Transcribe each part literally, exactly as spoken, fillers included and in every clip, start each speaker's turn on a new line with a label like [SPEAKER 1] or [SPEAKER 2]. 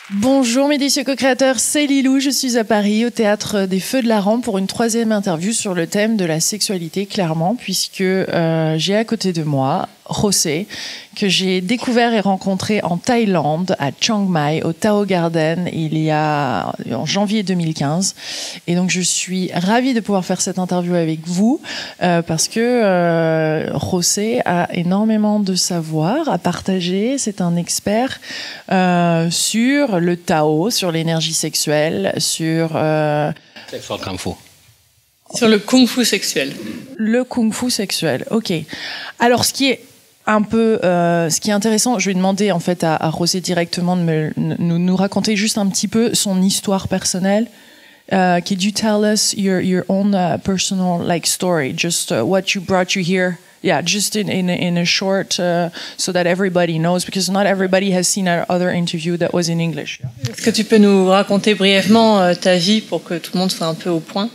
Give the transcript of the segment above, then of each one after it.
[SPEAKER 1] Bonjour mes délicieux co-créateurs, c'est Lilou, je suis à Paris au Théâtre des Feux de la Rampe pour une troisième interview sur le thème de la sexualité, clairement, puisque euh, j'ai à côté de moi José, que j'ai découvert et rencontré en Thaïlande, à Chiang Mai, au Tao Garden, il y a en janvier deux mille quinze. Et donc je suis ravie de pouvoir faire cette interview avec vous, euh, parce que euh, José a énormément de savoir à partager. C'est un expert euh, sur le Tao, sur l'énergie sexuelle, sur... Euh,
[SPEAKER 2] Sexual Kung Fu.
[SPEAKER 3] Sur le Kung Fu sexuel.
[SPEAKER 1] Le Kung Fu sexuel, ok. Alors ce qui est un peu, euh, ce qui est intéressant, je vais demander en fait à, à José directement de me, nous, nous raconter juste un petit peu son histoire personnelle. Uh, could you tell us your your own uh, personal like story, just uh, what you brought you here? Yeah, just in in in a short, uh, so that everybody knows, because not everybody has seen our other interview that was in English.
[SPEAKER 3] Est-ce que tu peux nous raconter brièvement euh, ta vie pour que tout le monde soit un peu au point?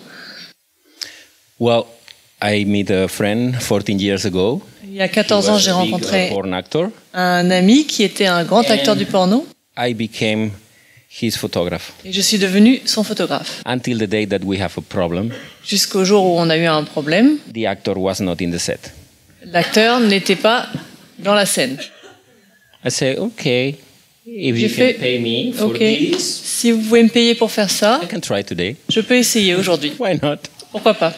[SPEAKER 2] Well, I met a friend fourteen years ago.
[SPEAKER 3] Il y a quatorze ans, j'ai rencontré
[SPEAKER 2] porn actor.
[SPEAKER 3] un ami qui était un grand acteur du porno.
[SPEAKER 2] I became his photographer.
[SPEAKER 3] Et je suis devenue son photographe.
[SPEAKER 2] Until the day that we have a problem.
[SPEAKER 3] Jusqu'au jour où on a eu un problème.
[SPEAKER 2] The actor was not in the set.
[SPEAKER 3] L'acteur n'était pas dans la scène.
[SPEAKER 2] I say, okay, if
[SPEAKER 3] J'ai
[SPEAKER 2] you
[SPEAKER 3] fait,
[SPEAKER 2] can pay me for
[SPEAKER 3] okay,
[SPEAKER 2] this,
[SPEAKER 3] si vous pouvez me payer pour faire ça,
[SPEAKER 2] I can try today.
[SPEAKER 3] Je peux essayer aujourd'hui.
[SPEAKER 2] Why not?
[SPEAKER 3] Pourquoi pas?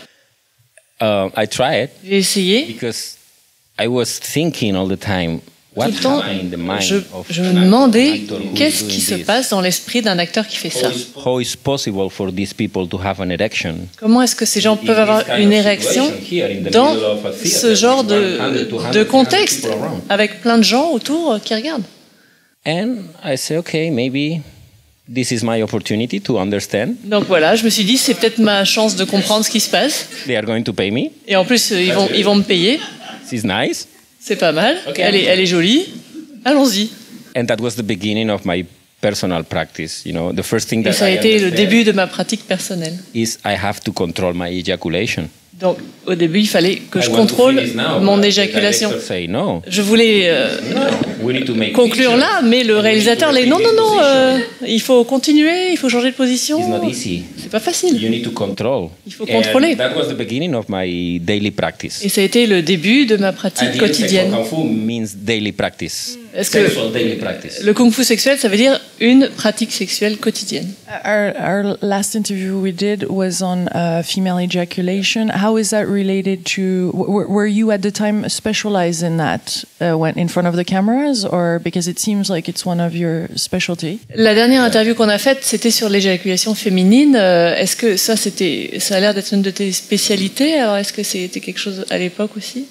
[SPEAKER 2] Uh, I tried.
[SPEAKER 3] J'ai essayé.
[SPEAKER 2] Because I was thinking all the time. What
[SPEAKER 3] Tout le temps,
[SPEAKER 2] happened in the mind
[SPEAKER 3] je,
[SPEAKER 2] of
[SPEAKER 3] je me
[SPEAKER 2] an
[SPEAKER 3] demandais
[SPEAKER 2] actor who is
[SPEAKER 3] qu'est-ce
[SPEAKER 2] doing
[SPEAKER 3] qui se
[SPEAKER 2] this?
[SPEAKER 3] passe dans l'esprit d'un acteur qui fait ça.
[SPEAKER 2] How is possible for these people to have an erection?
[SPEAKER 3] Comment est-ce que ces gens peuvent avoir une érection dans ce genre de, de contexte, avec plein de gens autour qui regardent?
[SPEAKER 2] And I say, okay, maybe this is my opportunity to understand.
[SPEAKER 3] Donc voilà, je me suis dit, c'est peut-être ma chance de comprendre ce qui se passe.
[SPEAKER 2] They are going to pay me.
[SPEAKER 3] Et en plus, ils vont, ils vont me payer.
[SPEAKER 2] This is nice.
[SPEAKER 3] C'est pas mal.
[SPEAKER 2] Okay.
[SPEAKER 3] Elle est, elle est jolie. Allons-y.
[SPEAKER 2] And that was the beginning of my personal practice. You know, the first thing that
[SPEAKER 3] Et ça a
[SPEAKER 2] I
[SPEAKER 3] été le
[SPEAKER 2] understand
[SPEAKER 3] début de ma pratique personnelle.
[SPEAKER 2] is I have to control my ejaculation.
[SPEAKER 3] Donc au début, il fallait que
[SPEAKER 2] I
[SPEAKER 3] je
[SPEAKER 2] want to
[SPEAKER 3] contrôle
[SPEAKER 2] finish now,
[SPEAKER 3] mon
[SPEAKER 2] but the
[SPEAKER 3] éjaculation.
[SPEAKER 2] director say no.
[SPEAKER 3] Je voulais euh,
[SPEAKER 2] We need to make
[SPEAKER 3] conclure
[SPEAKER 2] pictures.
[SPEAKER 3] là, mais le réalisateur, les non, non, non, euh, il faut continuer, il faut changer de position.
[SPEAKER 2] It's not easy.
[SPEAKER 3] C'est pas facile.
[SPEAKER 2] You need to control.
[SPEAKER 3] Il faut contrôler.
[SPEAKER 2] And that was the beginning of my daily practice.
[SPEAKER 3] Et ça a été le début de ma pratique
[SPEAKER 2] At the end,
[SPEAKER 3] quotidienne.
[SPEAKER 2] sexual kung fu means daily practice.
[SPEAKER 3] Est-ce que
[SPEAKER 2] Sexual daily practice.
[SPEAKER 3] le kung fu sexuel, ça veut dire une pratique sexuelle quotidienne?
[SPEAKER 1] Our, our last interview we did was on uh, female ejaculation. How is that related to? Were, were you at the time specialized in that uh, when in front of the cameras, or because it seems like it's one of your specialty?
[SPEAKER 3] La dernière interview qu'on a faite, c'était sur l'éjaculation féminine. Euh, Est-ce que ça, c'était, ça a l'air d'être une de tes spécialités? Alors, est-ce que c'était quelque chose à l'époque aussi?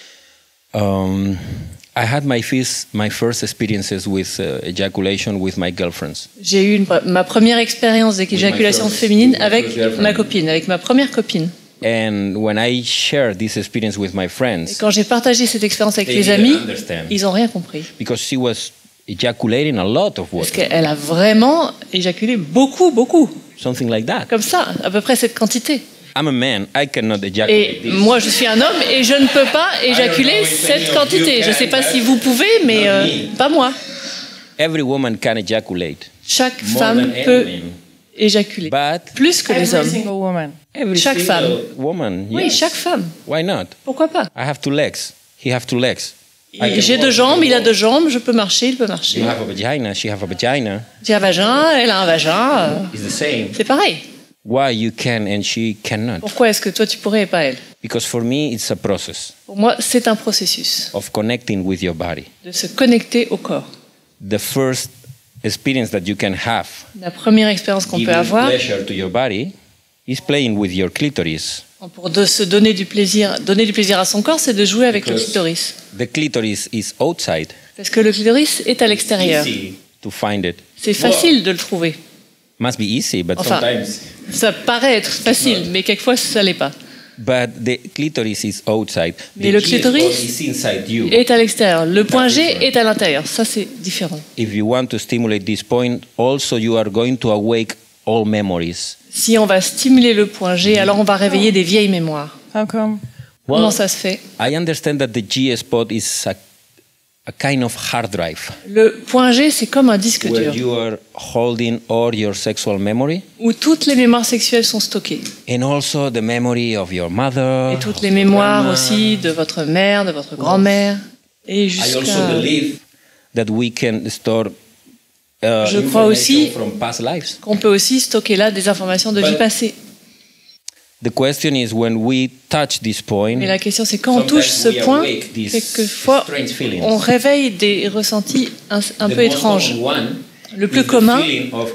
[SPEAKER 2] Um, I had my first, my first experiences with uh, ejaculation with my girlfriends.
[SPEAKER 3] J'ai eu une, ma première expérience d'éjaculation
[SPEAKER 2] first-
[SPEAKER 3] féminine
[SPEAKER 2] with my
[SPEAKER 3] avec
[SPEAKER 2] first girlfriend.
[SPEAKER 3] ma copine, avec ma première copine.
[SPEAKER 2] And when I shared this experience with my
[SPEAKER 3] Et
[SPEAKER 2] friends,
[SPEAKER 3] quand j'ai partagé cette expérience avec
[SPEAKER 2] they
[SPEAKER 3] les
[SPEAKER 2] didn't
[SPEAKER 3] amis,
[SPEAKER 2] understand
[SPEAKER 3] ils n'ont rien compris.
[SPEAKER 2] because she was ejaculating a lot of
[SPEAKER 3] Parce
[SPEAKER 2] water,
[SPEAKER 3] qu'elle a vraiment éjaculé beaucoup, beaucoup.
[SPEAKER 2] something like that.
[SPEAKER 3] Comme ça, à peu près cette quantité.
[SPEAKER 2] I'm a man, I cannot
[SPEAKER 3] Et
[SPEAKER 2] ejaculate this.
[SPEAKER 3] moi, je suis un homme et je ne peux pas éjaculer cette quantité. Je ne sais pas si vous pouvez, mais euh, pas moi.
[SPEAKER 2] Every woman can ejaculate,
[SPEAKER 3] Chaque
[SPEAKER 2] more
[SPEAKER 3] femme
[SPEAKER 2] than
[SPEAKER 3] peut
[SPEAKER 2] any man.
[SPEAKER 3] éjaculer.
[SPEAKER 2] But
[SPEAKER 3] Plus que les
[SPEAKER 1] Every
[SPEAKER 3] hommes.
[SPEAKER 1] single woman.
[SPEAKER 2] every
[SPEAKER 3] Chaque
[SPEAKER 2] single
[SPEAKER 3] femme.
[SPEAKER 2] woman,
[SPEAKER 3] Oui,
[SPEAKER 2] yes.
[SPEAKER 3] chaque femme.
[SPEAKER 2] Why not?
[SPEAKER 3] Pourquoi pas?
[SPEAKER 2] I have two legs. He have two legs. I can
[SPEAKER 3] J'ai deux
[SPEAKER 2] walk,
[SPEAKER 3] jambes,
[SPEAKER 2] he
[SPEAKER 3] il a
[SPEAKER 2] can
[SPEAKER 3] deux jambes, je peux marcher, il peut marcher.
[SPEAKER 2] You have a vagina, she have a vagina.
[SPEAKER 3] J'ai un vagin, elle a un vagin. euh,
[SPEAKER 2] It's the same.
[SPEAKER 3] C'est pareil.
[SPEAKER 2] Why you can and she cannot?
[SPEAKER 3] Pourquoi est-ce que toi tu pourrais et pas elle?
[SPEAKER 2] Because for me, it's a process
[SPEAKER 3] Pour moi, c'est un processus
[SPEAKER 2] of connecting with your body.
[SPEAKER 3] de se connecter au corps.
[SPEAKER 2] The first experience that you can have,
[SPEAKER 3] La première expérience qu'on peut
[SPEAKER 2] giving
[SPEAKER 3] avoir
[SPEAKER 2] pleasure to your body, is playing with your clitoris.
[SPEAKER 3] pour de se donner du plaisir, donner du plaisir à son corps, c'est de jouer avec le
[SPEAKER 2] Because
[SPEAKER 3] clitoris.
[SPEAKER 2] The clitoris is outside.
[SPEAKER 3] Parce que le clitoris est à l'extérieur.
[SPEAKER 2] Easy to find it.
[SPEAKER 3] C'est facile de le trouver.
[SPEAKER 2] Must be easy, but
[SPEAKER 3] Enfin,
[SPEAKER 2] sometimes.
[SPEAKER 3] ça paraît être facile, mais quelquefois ça l'est pas.
[SPEAKER 2] But the clitoris is outside.
[SPEAKER 3] Mais
[SPEAKER 2] The
[SPEAKER 3] le
[SPEAKER 2] G spot
[SPEAKER 3] clitoris
[SPEAKER 2] is inside you.
[SPEAKER 3] Est à l'extérieur. Le point G est à l'intérieur. Ça, c'est différent.
[SPEAKER 2] If you want to stimulate this point, also you are going to awake all memories.
[SPEAKER 3] Si on va stimuler le point G, alors on va réveiller des vieilles mémoires.
[SPEAKER 1] How come?
[SPEAKER 3] Comment ça se fait?
[SPEAKER 2] I understand that the G spot is a a kind of hard drive
[SPEAKER 3] Le point G, c'est comme un disque
[SPEAKER 2] where
[SPEAKER 3] dur
[SPEAKER 2] you are holding all your sexual memory
[SPEAKER 3] où toutes les mémoires sexuelles sont stockées.
[SPEAKER 2] and also the memory of your mother.
[SPEAKER 3] Et toutes les mémoires aussi de votre mère, de votre grand-mère. Et
[SPEAKER 2] I also
[SPEAKER 3] jusqu'à...
[SPEAKER 2] believe that we can store uh,
[SPEAKER 3] Je crois aussi
[SPEAKER 2] information from past lives.
[SPEAKER 3] qu'on peut aussi stocker là des informations de vie passée.
[SPEAKER 2] The question is when we touch this point,
[SPEAKER 3] Mais la question, c'est quand on touche ce
[SPEAKER 2] sometimes we
[SPEAKER 3] point,
[SPEAKER 2] awake these
[SPEAKER 3] quelquefois,
[SPEAKER 2] strange feelings.
[SPEAKER 3] on réveille des ressentis un, un
[SPEAKER 2] The
[SPEAKER 3] peu
[SPEAKER 2] most
[SPEAKER 3] étranges.
[SPEAKER 2] common one
[SPEAKER 3] Le
[SPEAKER 2] is
[SPEAKER 3] plus
[SPEAKER 2] the
[SPEAKER 3] commun,
[SPEAKER 2] feeling of,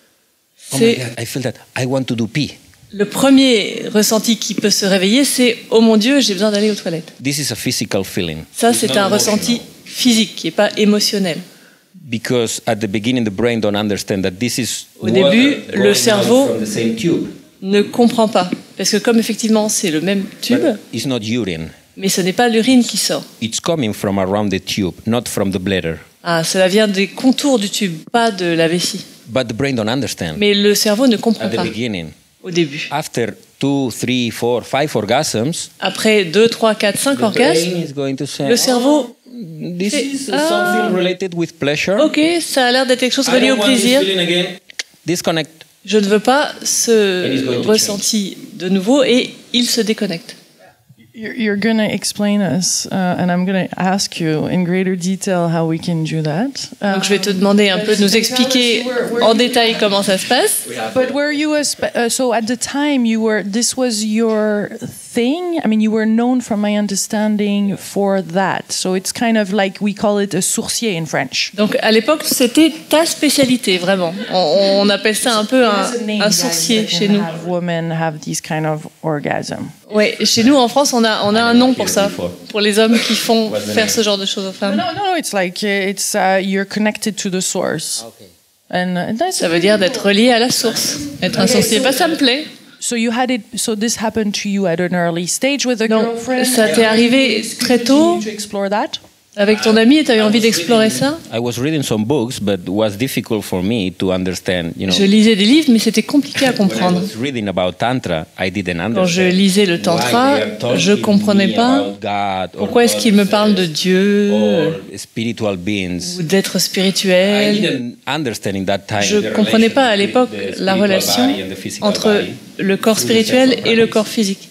[SPEAKER 2] oh my
[SPEAKER 3] c'est
[SPEAKER 2] God, I feel that I want to do pee.
[SPEAKER 3] le premier ressenti qui peut se réveiller, c'est « Oh mon Dieu, j'ai besoin d'aller aux toilettes
[SPEAKER 2] This is a physical feeling. ».
[SPEAKER 3] Ça,
[SPEAKER 2] It's
[SPEAKER 3] c'est
[SPEAKER 2] not
[SPEAKER 3] un
[SPEAKER 2] emotional.
[SPEAKER 3] ressenti physique, qui n'est pas émotionnel.
[SPEAKER 2] Because at the beginning the brain don't understand that this is
[SPEAKER 3] Au début,
[SPEAKER 2] water
[SPEAKER 3] le
[SPEAKER 2] going out
[SPEAKER 3] cerveau
[SPEAKER 2] from the same tube.
[SPEAKER 3] Ne comprend pas. Parce que comme effectivement, c'est le même tube,
[SPEAKER 2] But it's not urine.
[SPEAKER 3] mais ce n'est pas l'urine qui sort.
[SPEAKER 2] It's coming from around the tube, not from the bladder.
[SPEAKER 3] Ah, cela vient des contours du tube, pas de la vessie.
[SPEAKER 2] But the brain don't understand
[SPEAKER 3] Mais le cerveau ne comprend
[SPEAKER 2] at the
[SPEAKER 3] pas
[SPEAKER 2] beginning.
[SPEAKER 3] au début.
[SPEAKER 2] After two, three, four, five orgasms,
[SPEAKER 3] Après deux, trois, quatre, cinq
[SPEAKER 2] the
[SPEAKER 3] orgasmes,
[SPEAKER 2] brain is going to say,
[SPEAKER 3] le cerveau,
[SPEAKER 2] "Oh, this
[SPEAKER 3] fait,
[SPEAKER 2] is
[SPEAKER 3] ah.
[SPEAKER 2] something related with pleasure.
[SPEAKER 3] ok, ça a l'air d'être quelque chose
[SPEAKER 2] I
[SPEAKER 3] relié au
[SPEAKER 2] don't want this
[SPEAKER 3] plaisir.
[SPEAKER 2] feeling again. Disconnect."
[SPEAKER 3] Je ne veux pas
[SPEAKER 2] And it's
[SPEAKER 3] ce
[SPEAKER 2] going to
[SPEAKER 3] ressenti de nouveau et il se déconnecte.
[SPEAKER 1] You're, you're going to explain us, uh, and I'm going to ask you in greater detail how we can do that.
[SPEAKER 3] Donc je vais te demander un peu de nous expliquer en détail comment ça se passe.
[SPEAKER 1] But were you a spe- uh, so at the time you were this was your thing? I mean, you were known, from my understanding, for that. So it's kind of like we call it a sourcier in French.
[SPEAKER 3] Donc à l'époque, c'était ta spécialité, vraiment. On, on appelle ça un peu un, un sourcier chez nous.
[SPEAKER 1] Have women have these kind of orgasm.
[SPEAKER 3] Ouais, chez nous en France, on a, on a un nom pour ça, pour les hommes qui font faire ce genre de choses aux femmes.
[SPEAKER 1] No, no, no. It's like uh, it's uh, you're connected to the source, and uh, that's
[SPEAKER 3] Ça veut dire d'être relié à la source, être un sorcier. Bah, ça me plaît.
[SPEAKER 1] So you had it. So this happened to you at an early stage with a
[SPEAKER 3] Donc,
[SPEAKER 1] girlfriend.
[SPEAKER 3] ça t'est arrivé très tôt
[SPEAKER 1] to explore that.
[SPEAKER 3] avec ton ami et tu as eu envie d'explorer ça.
[SPEAKER 2] I was reading some books, but it was difficult for me to understand. You know,
[SPEAKER 3] Je lisais des livres, mais c'était compliqué à
[SPEAKER 2] when I
[SPEAKER 3] comprendre.
[SPEAKER 2] was reading about tantra, I didn't understand.
[SPEAKER 3] Quand je lisais le tantra, je comprenais pas pourquoi est-ce qu'il me parle de Dieu
[SPEAKER 2] or spiritual beings.
[SPEAKER 3] ou d'être
[SPEAKER 2] I
[SPEAKER 3] spirituel.
[SPEAKER 2] didn't understand in that time.
[SPEAKER 3] Je
[SPEAKER 2] the
[SPEAKER 3] comprenais pas à
[SPEAKER 2] relation
[SPEAKER 3] l'époque
[SPEAKER 2] between the
[SPEAKER 3] la
[SPEAKER 2] spiritual
[SPEAKER 3] relation
[SPEAKER 2] body and the physical
[SPEAKER 3] entre
[SPEAKER 2] body.
[SPEAKER 3] le corps spirituel et le corps physique.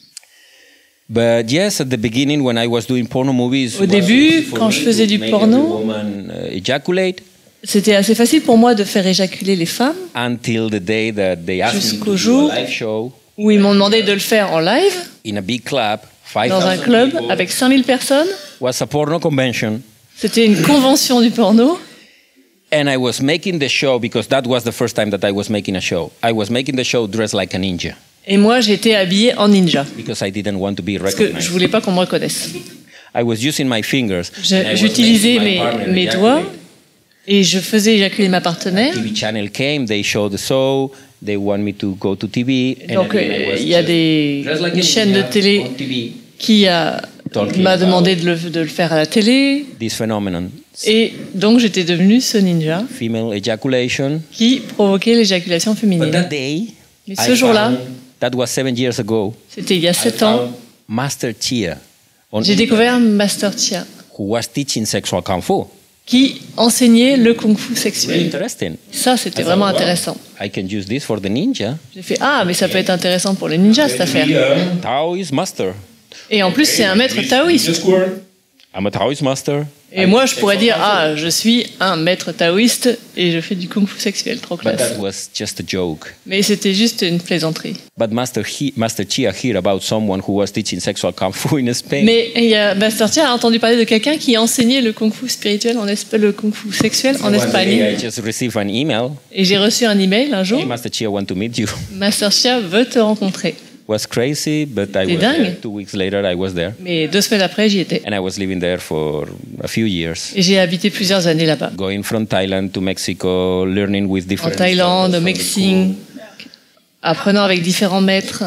[SPEAKER 2] But yes, at the beginning, when I was doing porno movies,
[SPEAKER 3] Au
[SPEAKER 2] it was
[SPEAKER 3] début,
[SPEAKER 2] easy for
[SPEAKER 3] quand
[SPEAKER 2] me
[SPEAKER 3] je faisais
[SPEAKER 2] to
[SPEAKER 3] du
[SPEAKER 2] make
[SPEAKER 3] porno,
[SPEAKER 2] every woman, uh, ejaculate
[SPEAKER 3] C'était assez facile pour moi de faire éjaculer les femmes,
[SPEAKER 2] until the day that they asked me
[SPEAKER 3] Jusqu'au
[SPEAKER 2] to do
[SPEAKER 3] jour
[SPEAKER 2] a live show
[SPEAKER 3] où ils m'ont demandé de le faire en live,
[SPEAKER 2] in a big club, five
[SPEAKER 3] dans un
[SPEAKER 2] thousand
[SPEAKER 3] club
[SPEAKER 2] people.
[SPEAKER 3] avec cinq mille personnes.
[SPEAKER 2] Was a porno convention,
[SPEAKER 3] C'était une convention du porno.
[SPEAKER 2] and I was making the show because that was the first time that I was making a show. I was making the show dressed like a ninja
[SPEAKER 3] Et moi, j'étais habillée en ninja.
[SPEAKER 2] because I didn't want to be
[SPEAKER 3] Parce que je
[SPEAKER 2] recognized.
[SPEAKER 3] voulais pas qu'on me reconnaisse.
[SPEAKER 2] I was using my fingers.
[SPEAKER 3] Je-
[SPEAKER 2] and I was
[SPEAKER 3] J'utilisais
[SPEAKER 2] making my
[SPEAKER 3] mes,
[SPEAKER 2] partner
[SPEAKER 3] mes
[SPEAKER 2] ejaculate.
[SPEAKER 3] doigts et je faisais éjaculer ma partenaire.
[SPEAKER 2] T V channel came, they showed the show, they want me to go to T V. and
[SPEAKER 3] Donc,
[SPEAKER 2] again, I
[SPEAKER 3] euh,
[SPEAKER 2] was
[SPEAKER 3] il y a
[SPEAKER 2] just
[SPEAKER 3] des,
[SPEAKER 2] dressed like a
[SPEAKER 3] une chaîne de
[SPEAKER 2] ninja
[SPEAKER 3] télé
[SPEAKER 2] on T V.
[SPEAKER 3] qui a-
[SPEAKER 2] Talking
[SPEAKER 3] m'a
[SPEAKER 2] about
[SPEAKER 3] demandé de le, de le faire à la télé.
[SPEAKER 2] This phenomenon,
[SPEAKER 3] Et donc, j'étais devenue ce ninja
[SPEAKER 2] female ejaculation.
[SPEAKER 3] qui provoquait l'éjaculation
[SPEAKER 2] But
[SPEAKER 3] féminine.
[SPEAKER 2] that day,
[SPEAKER 3] Mais
[SPEAKER 2] I
[SPEAKER 3] ce jour-là,
[SPEAKER 2] found- that was seven years ago.
[SPEAKER 3] c'était il y a
[SPEAKER 2] I
[SPEAKER 3] sept ans,
[SPEAKER 2] found Master Chia on
[SPEAKER 3] j'ai
[SPEAKER 2] internet
[SPEAKER 3] découvert Master Chia
[SPEAKER 2] who was teaching sexual kung fu.
[SPEAKER 3] qui enseignait le kung-fu
[SPEAKER 2] Very
[SPEAKER 3] sexuel.
[SPEAKER 2] interesting.
[SPEAKER 3] Ça, c'était
[SPEAKER 2] I
[SPEAKER 3] vraiment
[SPEAKER 2] thought, wow,
[SPEAKER 3] intéressant.
[SPEAKER 2] I can use this for the ninja.
[SPEAKER 3] J'ai fait, ah, mais ça peut être intéressant pour les ninjas, cette affaire.
[SPEAKER 2] Taoist master.
[SPEAKER 3] Et en plus, c'est un maître taoïste.
[SPEAKER 2] I'm a Taoist master.
[SPEAKER 3] Et moi, je pourrais dire, ah, je suis un maître taoïste et je fais du kung-fu sexuel, trop
[SPEAKER 2] But
[SPEAKER 3] classe.
[SPEAKER 2] that was just a joke.
[SPEAKER 3] Mais c'était juste une plaisanterie.
[SPEAKER 2] But Master, he, Master Chia heard about someone who was teaching sexual kung fu in Spain.
[SPEAKER 3] Mais il y a, Master Chia a entendu parler de quelqu'un qui enseignait le kung-fu spirituel, en Espa- le kung-fu sexuel en
[SPEAKER 2] One day
[SPEAKER 3] Espagne.
[SPEAKER 2] I just received an email.
[SPEAKER 3] Et j'ai reçu un email un jour.
[SPEAKER 2] Hey, Master Chia want to meet you.
[SPEAKER 3] Master Chia veut te rencontrer.
[SPEAKER 2] Was crazy, but I
[SPEAKER 3] T'es
[SPEAKER 2] was
[SPEAKER 3] dingue.
[SPEAKER 2] there. Two weeks later, I was there,
[SPEAKER 3] Mais deux semaines après, j'y étais.
[SPEAKER 2] and I was living there for a few years,
[SPEAKER 3] Et j'ai habité plusieurs années là-bas.
[SPEAKER 2] going from Thailand to Mexico, learning with
[SPEAKER 3] En
[SPEAKER 2] different.
[SPEAKER 3] Thaïlande, au
[SPEAKER 2] instructors from the
[SPEAKER 3] Mexique,
[SPEAKER 2] school.
[SPEAKER 3] apprenant avec différents maîtres.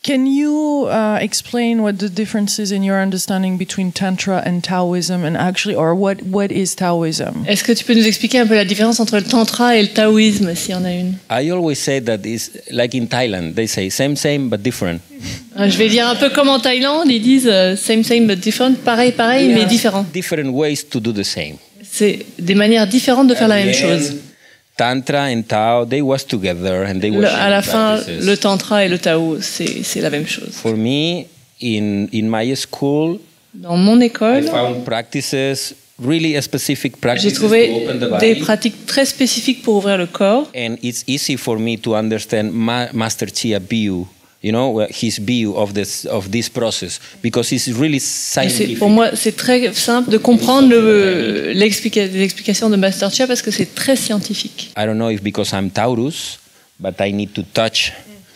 [SPEAKER 1] Can you uh, explain what the difference is in your understanding between Tantra and Taoism, and actually, or what, what is Taoism?
[SPEAKER 3] Est-ce que tu peux nous expliquer un peu la différence entre le tantra et le taoïsme, s'il y en a une?
[SPEAKER 2] I always say that it's like in Thailand. They say same, same, but different.
[SPEAKER 3] Je vais dire un peu comme en Thaïlande, ils disent uh, same, same, but different. Pareil, pareil, mais différent.
[SPEAKER 2] Different ways to do the same.
[SPEAKER 3] C'est des manières différentes de faire la même chose.
[SPEAKER 2] Tantra and Tao, they was together and they were
[SPEAKER 3] Le, à la fin,
[SPEAKER 2] practices.
[SPEAKER 3] le tantra et le tao, c'est c'est la même chose.
[SPEAKER 2] For me, in in my school,
[SPEAKER 3] Dans mon
[SPEAKER 2] I
[SPEAKER 3] école,
[SPEAKER 2] found practices, really specific
[SPEAKER 3] j'ai
[SPEAKER 2] practices to
[SPEAKER 3] trouvé
[SPEAKER 2] open the
[SPEAKER 3] des
[SPEAKER 2] body.
[SPEAKER 3] pratiques très spécifiques pour ouvrir le corps.
[SPEAKER 2] And it's easy for me to understand Ma- Master Chia view, you know, uh, his view of this of this process, because it's really
[SPEAKER 3] Et c'est-
[SPEAKER 2] scientific.
[SPEAKER 3] pour moi, c'est très simple de comprendre le- l'explica- les explications de Master Chia parce que c'est très scientifique.
[SPEAKER 2] I don't know if because I'm Taurus, but I need to touch,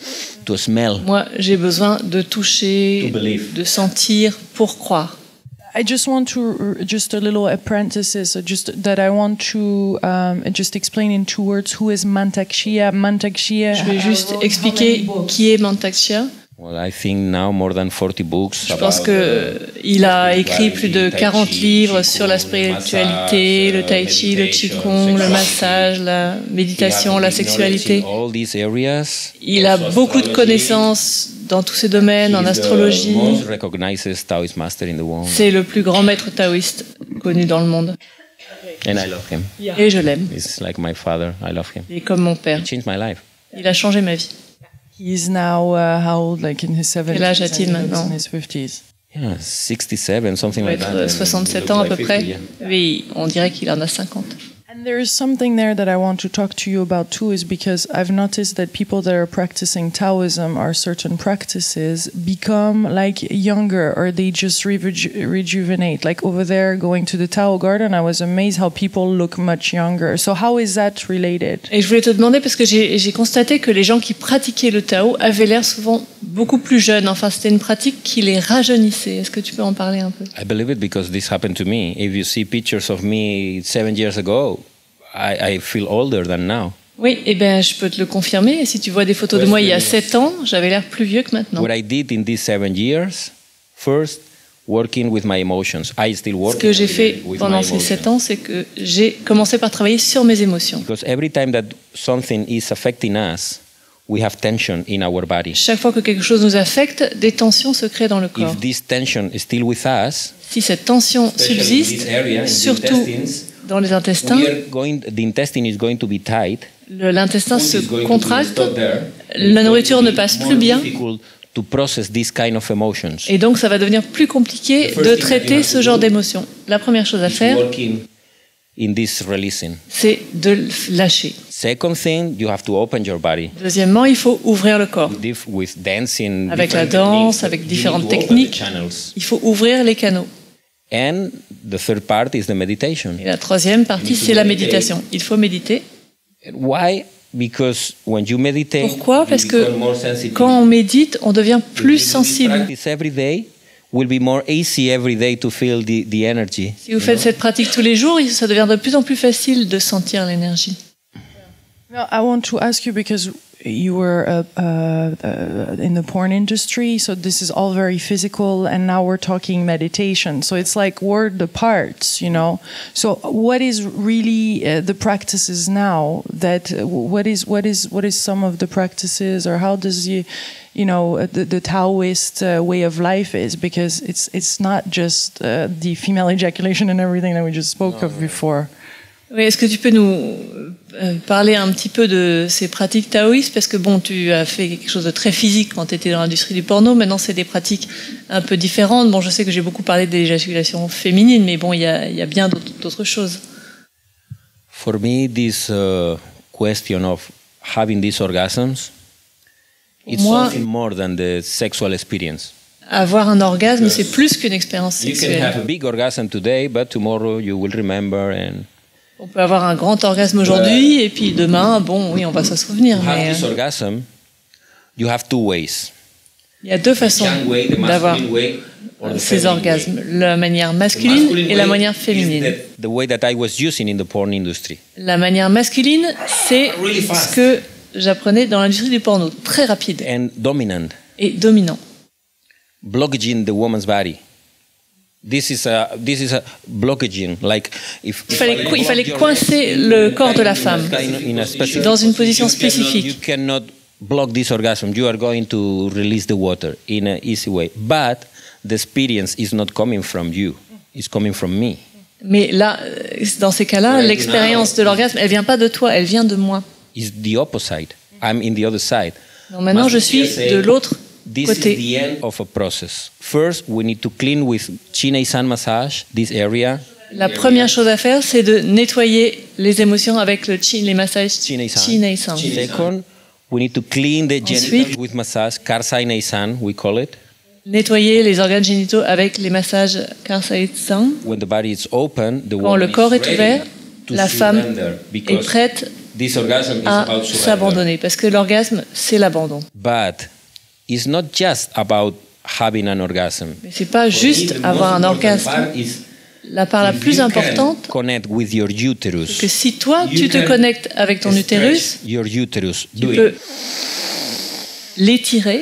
[SPEAKER 2] to smell.
[SPEAKER 3] Moi, j'ai besoin de toucher,
[SPEAKER 2] To believe.
[SPEAKER 3] de sentir pour croire.
[SPEAKER 1] I just want to uh, just a little apprentices, uh, just that I want to um, just explain in two words who is Mantak Chia. Mantak Chia.
[SPEAKER 3] Je vais juste expliquer qui est Mantak Chia.
[SPEAKER 2] Well, I think now more than forty books.
[SPEAKER 3] Je pense
[SPEAKER 2] about,
[SPEAKER 3] que
[SPEAKER 2] uh,
[SPEAKER 3] il a écrit plus de
[SPEAKER 2] Tai Chi,
[SPEAKER 3] quarante livres
[SPEAKER 2] Qigong,
[SPEAKER 3] sur la spiritualité, le tai chi, le qigong, le massage, la méditation, la sexualité.
[SPEAKER 2] All these areas.
[SPEAKER 3] Il a beaucoup de connaissances dans tous ces domaines, en astrologie.
[SPEAKER 2] Most recognized Taoist master in the world,
[SPEAKER 3] C'est le plus grand maître taoïste connu dans le monde.
[SPEAKER 2] and I love him.
[SPEAKER 3] Et je l'aime.
[SPEAKER 2] He's like my father. I love him.
[SPEAKER 3] Il est comme mon père.
[SPEAKER 2] He changed my life.
[SPEAKER 3] Il a changé ma vie.
[SPEAKER 1] He's now uh, how old? Like in his seventies.
[SPEAKER 3] Quel âge a-t-il
[SPEAKER 1] and
[SPEAKER 3] maintenant?
[SPEAKER 1] In his fifties.
[SPEAKER 2] Yeah, sixty-seven, something
[SPEAKER 3] Il doit
[SPEAKER 2] like that.
[SPEAKER 3] être
[SPEAKER 2] and
[SPEAKER 3] soixante-sept
[SPEAKER 2] he
[SPEAKER 3] ans à
[SPEAKER 2] looked
[SPEAKER 3] peu
[SPEAKER 2] like
[SPEAKER 3] près.
[SPEAKER 2] fifty, yeah.
[SPEAKER 3] Oui, on dirait qu'il en a cinquante.
[SPEAKER 1] And there is something there that I want to talk to you about too, is because I've noticed that people that are practicing Taoism or certain practices become like younger, or they just reju- rejuvenate. Like over there, going to the Tao Garden, I was amazed how people look much younger. So how is that related?
[SPEAKER 3] Et je voulais te demander, parce que j'ai j'ai constaté que les gens qui pratiquaient le Tao avaient l'air souvent beaucoup plus jeunes. Enfin, c'était une pratique qui les rajeunissait. Est-ce que tu peux en parler un peu?
[SPEAKER 2] I believe it because this happened to me. If you see pictures of me seven years ago, I, I feel older than now.
[SPEAKER 3] Oui, eh ben, je peux te le confirmer. Et si tu vois des photos de moi il y a sept ans, j'avais l'air plus vieux que maintenant.
[SPEAKER 2] What I did in these seven years, first, working with my emotions. I still
[SPEAKER 3] Ce
[SPEAKER 2] work
[SPEAKER 3] que j'ai fait pendant ces sept ans, c'est que j'ai commencé par travailler sur mes émotions.
[SPEAKER 2] Because every time that something is affecting us, we have tension in our body.
[SPEAKER 3] Chaque fois que quelque chose nous affecte, des tensions se créent dans le corps.
[SPEAKER 2] If this tension is still with us,
[SPEAKER 3] Si cette tension
[SPEAKER 2] especially in
[SPEAKER 3] subsiste,
[SPEAKER 2] this area, in the
[SPEAKER 3] surtout
[SPEAKER 2] intestines,
[SPEAKER 3] dans les intestins,
[SPEAKER 2] we are going, the intestine is going to be tight.
[SPEAKER 3] le- l'intestin se
[SPEAKER 2] Food is going to be
[SPEAKER 3] contracte,
[SPEAKER 2] stopped there.
[SPEAKER 3] la nourriture ne
[SPEAKER 2] It's
[SPEAKER 3] passe
[SPEAKER 2] more
[SPEAKER 3] plus bien,
[SPEAKER 2] difficult to process this kind of emotions.
[SPEAKER 3] et donc ça va devenir plus compliqué de traiter ce genre d'émotions. La première chose à
[SPEAKER 2] It's
[SPEAKER 3] faire,
[SPEAKER 2] working in this releasing.
[SPEAKER 3] c'est de le lâcher.
[SPEAKER 2] Second thing, you have to open your body.
[SPEAKER 3] Deuxièmement, il faut ouvrir le corps.
[SPEAKER 2] With, with dancing,
[SPEAKER 3] Avec la
[SPEAKER 2] different
[SPEAKER 3] danse,
[SPEAKER 2] techniques,
[SPEAKER 3] avec
[SPEAKER 2] you
[SPEAKER 3] différentes
[SPEAKER 2] need to open
[SPEAKER 3] techniques.
[SPEAKER 2] the channels.
[SPEAKER 3] Il faut ouvrir les canaux.
[SPEAKER 2] And the third part is the meditation.
[SPEAKER 3] Et la troisième partie, c'est la méditation. Il faut méditer.
[SPEAKER 2] Why? Because when you meditate,
[SPEAKER 3] Pourquoi?
[SPEAKER 2] you
[SPEAKER 3] Parce que
[SPEAKER 2] become more sensitive.
[SPEAKER 3] quand on médite, on devient
[SPEAKER 2] If
[SPEAKER 3] plus
[SPEAKER 2] you do this
[SPEAKER 3] sensible.
[SPEAKER 2] practice every day, will be more easy every day to feel the, the energy.
[SPEAKER 3] Si vous faites cette pratique tous les jours, ça devient de plus en plus facile de sentir l'énergie.
[SPEAKER 1] No, I want to ask you because you were uh, uh, uh, in the porn industry, so this is all very physical, and now we're talking meditation. So it's like word apart, you know. So what is really uh, the practices now? That uh, what is what is what is some of the practices, or how does you, you know, uh, the, the Taoist uh, way of life is? Because it's it's not just uh, the female ejaculation and everything that we just spoke of before.
[SPEAKER 3] Oui, est-ce que tu peux nous euh, parler un petit peu de ces pratiques taoïstes? Parce que bon, tu as fait quelque chose de très physique quand tu étais dans l'industrie du porno. Maintenant, c'est des pratiques un peu différentes. Bon, je sais que j'ai beaucoup parlé de l'éjaculation féminine, mais bon, il y a, il y a bien d'autres, d'autres choses.
[SPEAKER 2] For me, this uh, question of having these orgasms, it's
[SPEAKER 3] Moi,
[SPEAKER 2] something more than the sexual experience.
[SPEAKER 3] avoir un orgasme, c'est plus qu'une expérience
[SPEAKER 2] You can have a
[SPEAKER 3] sexuelle.
[SPEAKER 2] big orgasm today, but tomorrow you will remember and
[SPEAKER 3] On peut avoir un grand orgasme aujourd'hui, et puis demain, bon, oui, on va s'en souvenir.
[SPEAKER 2] to have
[SPEAKER 3] Mais
[SPEAKER 2] this
[SPEAKER 3] euh,
[SPEAKER 2] orgasm, you have two ways.
[SPEAKER 3] il y a deux façons
[SPEAKER 2] Yang way, the
[SPEAKER 3] d'avoir
[SPEAKER 2] masculine way, or the
[SPEAKER 3] ces
[SPEAKER 2] feminine
[SPEAKER 3] orgasmes,
[SPEAKER 2] way.
[SPEAKER 3] la manière
[SPEAKER 2] The
[SPEAKER 3] masculine
[SPEAKER 2] masculine
[SPEAKER 3] et la
[SPEAKER 2] way
[SPEAKER 3] manière
[SPEAKER 2] is
[SPEAKER 3] féminine.
[SPEAKER 2] The, the way that I was using in the porn industry.
[SPEAKER 3] La manière masculine, c'est
[SPEAKER 2] Really fast.
[SPEAKER 3] ce que j'apprenais dans l'industrie du porno, très rapide
[SPEAKER 2] And dominant.
[SPEAKER 3] et dominant.
[SPEAKER 2] Blockaging the woman's body. This is a this is a blockaging, like if
[SPEAKER 3] Il fallait, il fallait coincer le corps de la femme dans une position
[SPEAKER 2] you cannot,
[SPEAKER 3] spécifique.
[SPEAKER 2] you cannot block this orgasm. You are going to release the water in an easy way, but the experience is not coming from you; it's coming from me.
[SPEAKER 3] Mais là, dans ces cas-là, l'expérience de l'orgasme, elle vient pas de toi, elle vient de moi.
[SPEAKER 2] It's the opposite. I'm in the other side.
[SPEAKER 3] Donc maintenant, je suis de l'autre
[SPEAKER 2] This
[SPEAKER 3] côté.
[SPEAKER 2] is the end of a process. First, we need to clean with Chinese massage this area.
[SPEAKER 3] La première chose à faire, c'est de nettoyer les émotions avec le chi, les massages
[SPEAKER 2] Chinese-san.
[SPEAKER 3] Chinese-san.
[SPEAKER 2] Second, we need to clean the genitals
[SPEAKER 3] Ensuite-
[SPEAKER 2] with massage, Karsai-Neisan, we call it.
[SPEAKER 3] Nettoyer les organes génitaux avec les massages Karsai-san.
[SPEAKER 2] When the body is open, the
[SPEAKER 3] Quand
[SPEAKER 2] woman
[SPEAKER 3] le corps
[SPEAKER 2] is
[SPEAKER 3] est
[SPEAKER 2] ready
[SPEAKER 3] ouvert,
[SPEAKER 2] to
[SPEAKER 3] la femme
[SPEAKER 2] surrender,
[SPEAKER 3] est
[SPEAKER 2] because
[SPEAKER 3] prête
[SPEAKER 2] this orgasm is
[SPEAKER 3] à
[SPEAKER 2] about surrender.
[SPEAKER 3] s'abandonner. Parce que l'orgasme, c'est l'abandon.
[SPEAKER 2] But it's not just about having an orgasm.
[SPEAKER 3] Mais c'est pas
[SPEAKER 2] For
[SPEAKER 3] juste
[SPEAKER 2] me, the
[SPEAKER 3] avoir un
[SPEAKER 2] most important
[SPEAKER 3] orgasme.
[SPEAKER 2] part is
[SPEAKER 3] La part la
[SPEAKER 2] if
[SPEAKER 3] plus
[SPEAKER 2] you can
[SPEAKER 3] importante,
[SPEAKER 2] connect with your uterus.
[SPEAKER 3] c'est que si toi,
[SPEAKER 2] You
[SPEAKER 3] tu te
[SPEAKER 2] can
[SPEAKER 3] connectes avec ton utérus,
[SPEAKER 2] stretch your uterus.
[SPEAKER 3] tu
[SPEAKER 2] Do
[SPEAKER 3] peux
[SPEAKER 2] it
[SPEAKER 3] l'étirer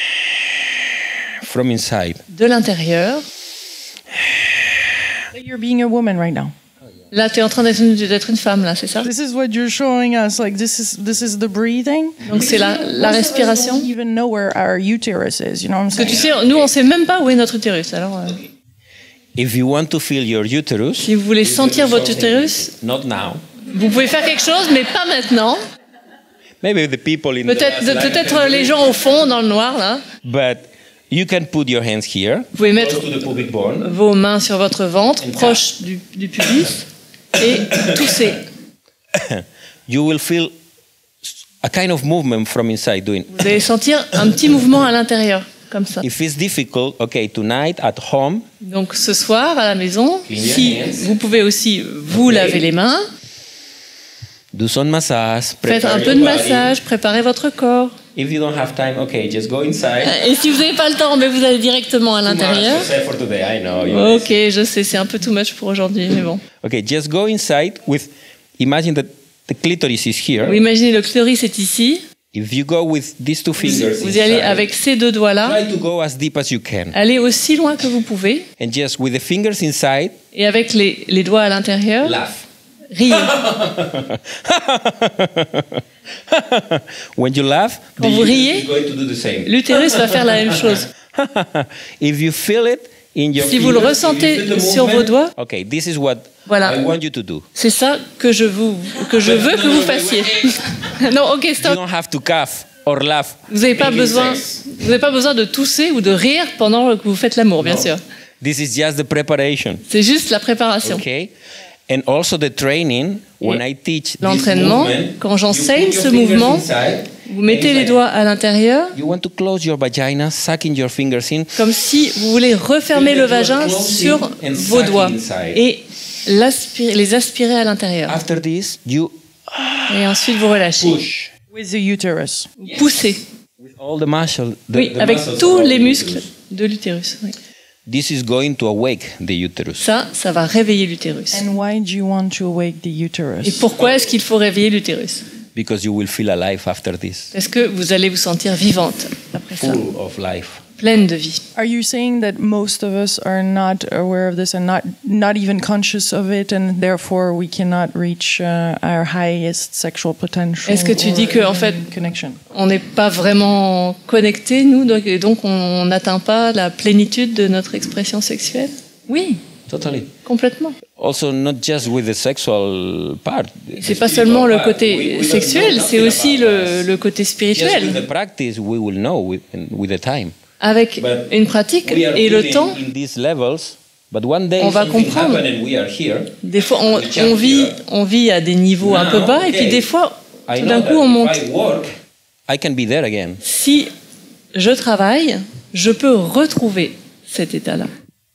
[SPEAKER 2] from inside.
[SPEAKER 3] de l'intérieur.
[SPEAKER 1] You're being a woman right now.
[SPEAKER 3] Là, tu es en train d'être une, d'être une femme, là, c'est ça?
[SPEAKER 1] This is what you're showing us. Like this is this is the breathing.
[SPEAKER 3] Donc c'est la, la respiration.
[SPEAKER 1] We don't even know where our uterus is. You know what I'm
[SPEAKER 3] Parce que tu
[SPEAKER 1] saying?
[SPEAKER 3] sais, nous, on sait même pas où est notre utérus. Alors, euh,
[SPEAKER 2] If you want to feel your uterus,
[SPEAKER 3] si vous voulez sentir votre utérus,
[SPEAKER 2] not now.
[SPEAKER 3] vous pouvez faire quelque chose, mais pas maintenant.
[SPEAKER 2] Maybe the people in
[SPEAKER 3] Peut-être,
[SPEAKER 2] the last line.
[SPEAKER 3] peut-être les gens au fond, dans le noir, là.
[SPEAKER 2] But you can put your hands here,
[SPEAKER 3] Vous pouvez mettre
[SPEAKER 2] close to the pubic bone.
[SPEAKER 3] vos mains sur votre ventre, proche du, du pubis, et tousser.
[SPEAKER 2] You will feel a kind of movement from inside doing.
[SPEAKER 3] Vous allez sentir un petit mouvement à l'intérieur, comme ça.
[SPEAKER 2] If it's difficult, okay, tonight at home,
[SPEAKER 3] Donc ce soir, à la maison,
[SPEAKER 2] Clean your
[SPEAKER 3] si
[SPEAKER 2] hands.
[SPEAKER 3] vous pouvez aussi vous
[SPEAKER 2] Okay.
[SPEAKER 3] laver les mains,
[SPEAKER 2] do some massage.
[SPEAKER 3] faites
[SPEAKER 2] prepare
[SPEAKER 3] un peu
[SPEAKER 2] your
[SPEAKER 3] de
[SPEAKER 2] body.
[SPEAKER 3] massage, préparez votre corps.
[SPEAKER 2] If you don't have time, okay, just go inside.
[SPEAKER 3] Et si vous n'avez pas le temps, mais vous allez directement à
[SPEAKER 2] Too much
[SPEAKER 3] l'intérieur.
[SPEAKER 2] to say for today, I know. you
[SPEAKER 3] Ok, je sais, c'est un peu too much pour aujourd'hui, mais bon.
[SPEAKER 2] Okay, just go inside with. Imagine that the clitoris is here.
[SPEAKER 3] Vous imaginez le clitoris est ici.
[SPEAKER 2] If you go with these two fingers,
[SPEAKER 3] Vous y allez
[SPEAKER 2] inside,
[SPEAKER 3] avec ces deux doigts-là.
[SPEAKER 2] try to go as deep as you can,
[SPEAKER 3] Allez aussi loin que vous pouvez.
[SPEAKER 2] and just with the fingers inside,
[SPEAKER 3] Et avec les, les doigts à l'intérieur,
[SPEAKER 2] laugh.
[SPEAKER 3] riez.
[SPEAKER 2] When you laugh,
[SPEAKER 3] Quand
[SPEAKER 2] the
[SPEAKER 3] vous
[SPEAKER 2] uterus
[SPEAKER 3] riez,
[SPEAKER 2] is going to do the same.
[SPEAKER 3] l'utérus va faire la même chose.
[SPEAKER 2] If you feel it in your
[SPEAKER 3] Si vous le
[SPEAKER 2] fingers,
[SPEAKER 3] ressentez
[SPEAKER 2] if you feel the
[SPEAKER 3] sur
[SPEAKER 2] movement,
[SPEAKER 3] vos doigts,
[SPEAKER 2] okay, this is what
[SPEAKER 3] Voilà.
[SPEAKER 2] I want you to do.
[SPEAKER 3] c'est ça que je, vous, que je veux que vous fassiez. Non, ok,
[SPEAKER 2] You
[SPEAKER 3] stop.
[SPEAKER 2] don't have to cough or laugh.
[SPEAKER 3] Vous n'avez pas
[SPEAKER 2] making
[SPEAKER 3] besoin,
[SPEAKER 2] sex.
[SPEAKER 3] vous n'avez pas besoin de tousser ou de rire pendant que vous faites l'amour, bien
[SPEAKER 2] No.
[SPEAKER 3] sûr.
[SPEAKER 2] This is just the preparation.
[SPEAKER 3] C'est juste la préparation.
[SPEAKER 2] Okay? And also the training, when I teach this
[SPEAKER 3] L'entraînement,
[SPEAKER 2] movement,
[SPEAKER 3] quand
[SPEAKER 2] you
[SPEAKER 3] j'enseigne
[SPEAKER 2] put your
[SPEAKER 3] ce
[SPEAKER 2] fingers
[SPEAKER 3] mouvement,
[SPEAKER 2] inside,
[SPEAKER 3] vous mettez
[SPEAKER 2] and
[SPEAKER 3] les
[SPEAKER 2] it's
[SPEAKER 3] doigts à l'intérieur,
[SPEAKER 2] like, you want to close your vagina, sucking your fingers in.
[SPEAKER 3] comme si vous voulez refermer le vagin sur vos doigts et l'aspirer- les aspirer à l'intérieur.
[SPEAKER 2] After this, you
[SPEAKER 3] Et ensuite, vous relâchez.
[SPEAKER 2] push
[SPEAKER 1] With the uterus.
[SPEAKER 3] Vous poussez.
[SPEAKER 2] with all the muscle. The,
[SPEAKER 3] Oui,
[SPEAKER 2] the
[SPEAKER 3] avec
[SPEAKER 2] muscles
[SPEAKER 3] tous
[SPEAKER 2] of
[SPEAKER 3] les
[SPEAKER 2] the
[SPEAKER 3] muscles
[SPEAKER 2] uterus.
[SPEAKER 3] de l'utérus. Oui.
[SPEAKER 2] This is going to awake the uterus.
[SPEAKER 3] Ça, ça va réveiller l'utérus.
[SPEAKER 1] And why do you want to awake the uterus?
[SPEAKER 3] Et pourquoi est-ce qu'il faut réveiller l'utérus?
[SPEAKER 2] Because you will feel alive after this,
[SPEAKER 3] Parce que vous allez vous sentir vivante après ça,
[SPEAKER 2] full of life.
[SPEAKER 3] pleine de vie.
[SPEAKER 1] Are you saying that most of us are not aware of this and not not even conscious of it, and therefore we cannot reach uh, our highest sexual potential?
[SPEAKER 3] Est-ce que tu dis
[SPEAKER 1] or
[SPEAKER 3] que, en fait,
[SPEAKER 1] connection?
[SPEAKER 3] On n'est pas vraiment connectés, nous, donc- et donc on n'atteint pas la plénitude de notre expression sexuelle? Oui,
[SPEAKER 2] Totally.
[SPEAKER 3] complètement.
[SPEAKER 2] Also, not just with the sexual part.
[SPEAKER 3] C'est pas seulement le côté sexuel, c'est aussi le, le côté
[SPEAKER 2] Just with the
[SPEAKER 3] spirituel.
[SPEAKER 2] practice, we will know with, with the time.
[SPEAKER 3] Avec une pratique et le temps,
[SPEAKER 2] in these levels, but one day
[SPEAKER 3] on va
[SPEAKER 2] something
[SPEAKER 3] comprendre.
[SPEAKER 2] happen and we are here.
[SPEAKER 3] des fois on, on vit, on vit à des niveaux un peu bas, et puis des fois,
[SPEAKER 2] I
[SPEAKER 3] tout
[SPEAKER 2] know
[SPEAKER 3] d'un
[SPEAKER 2] that
[SPEAKER 3] coup, on monte.
[SPEAKER 2] if I work, I can be there again.
[SPEAKER 3] Si je travaille, je peux retrouver cet état-là.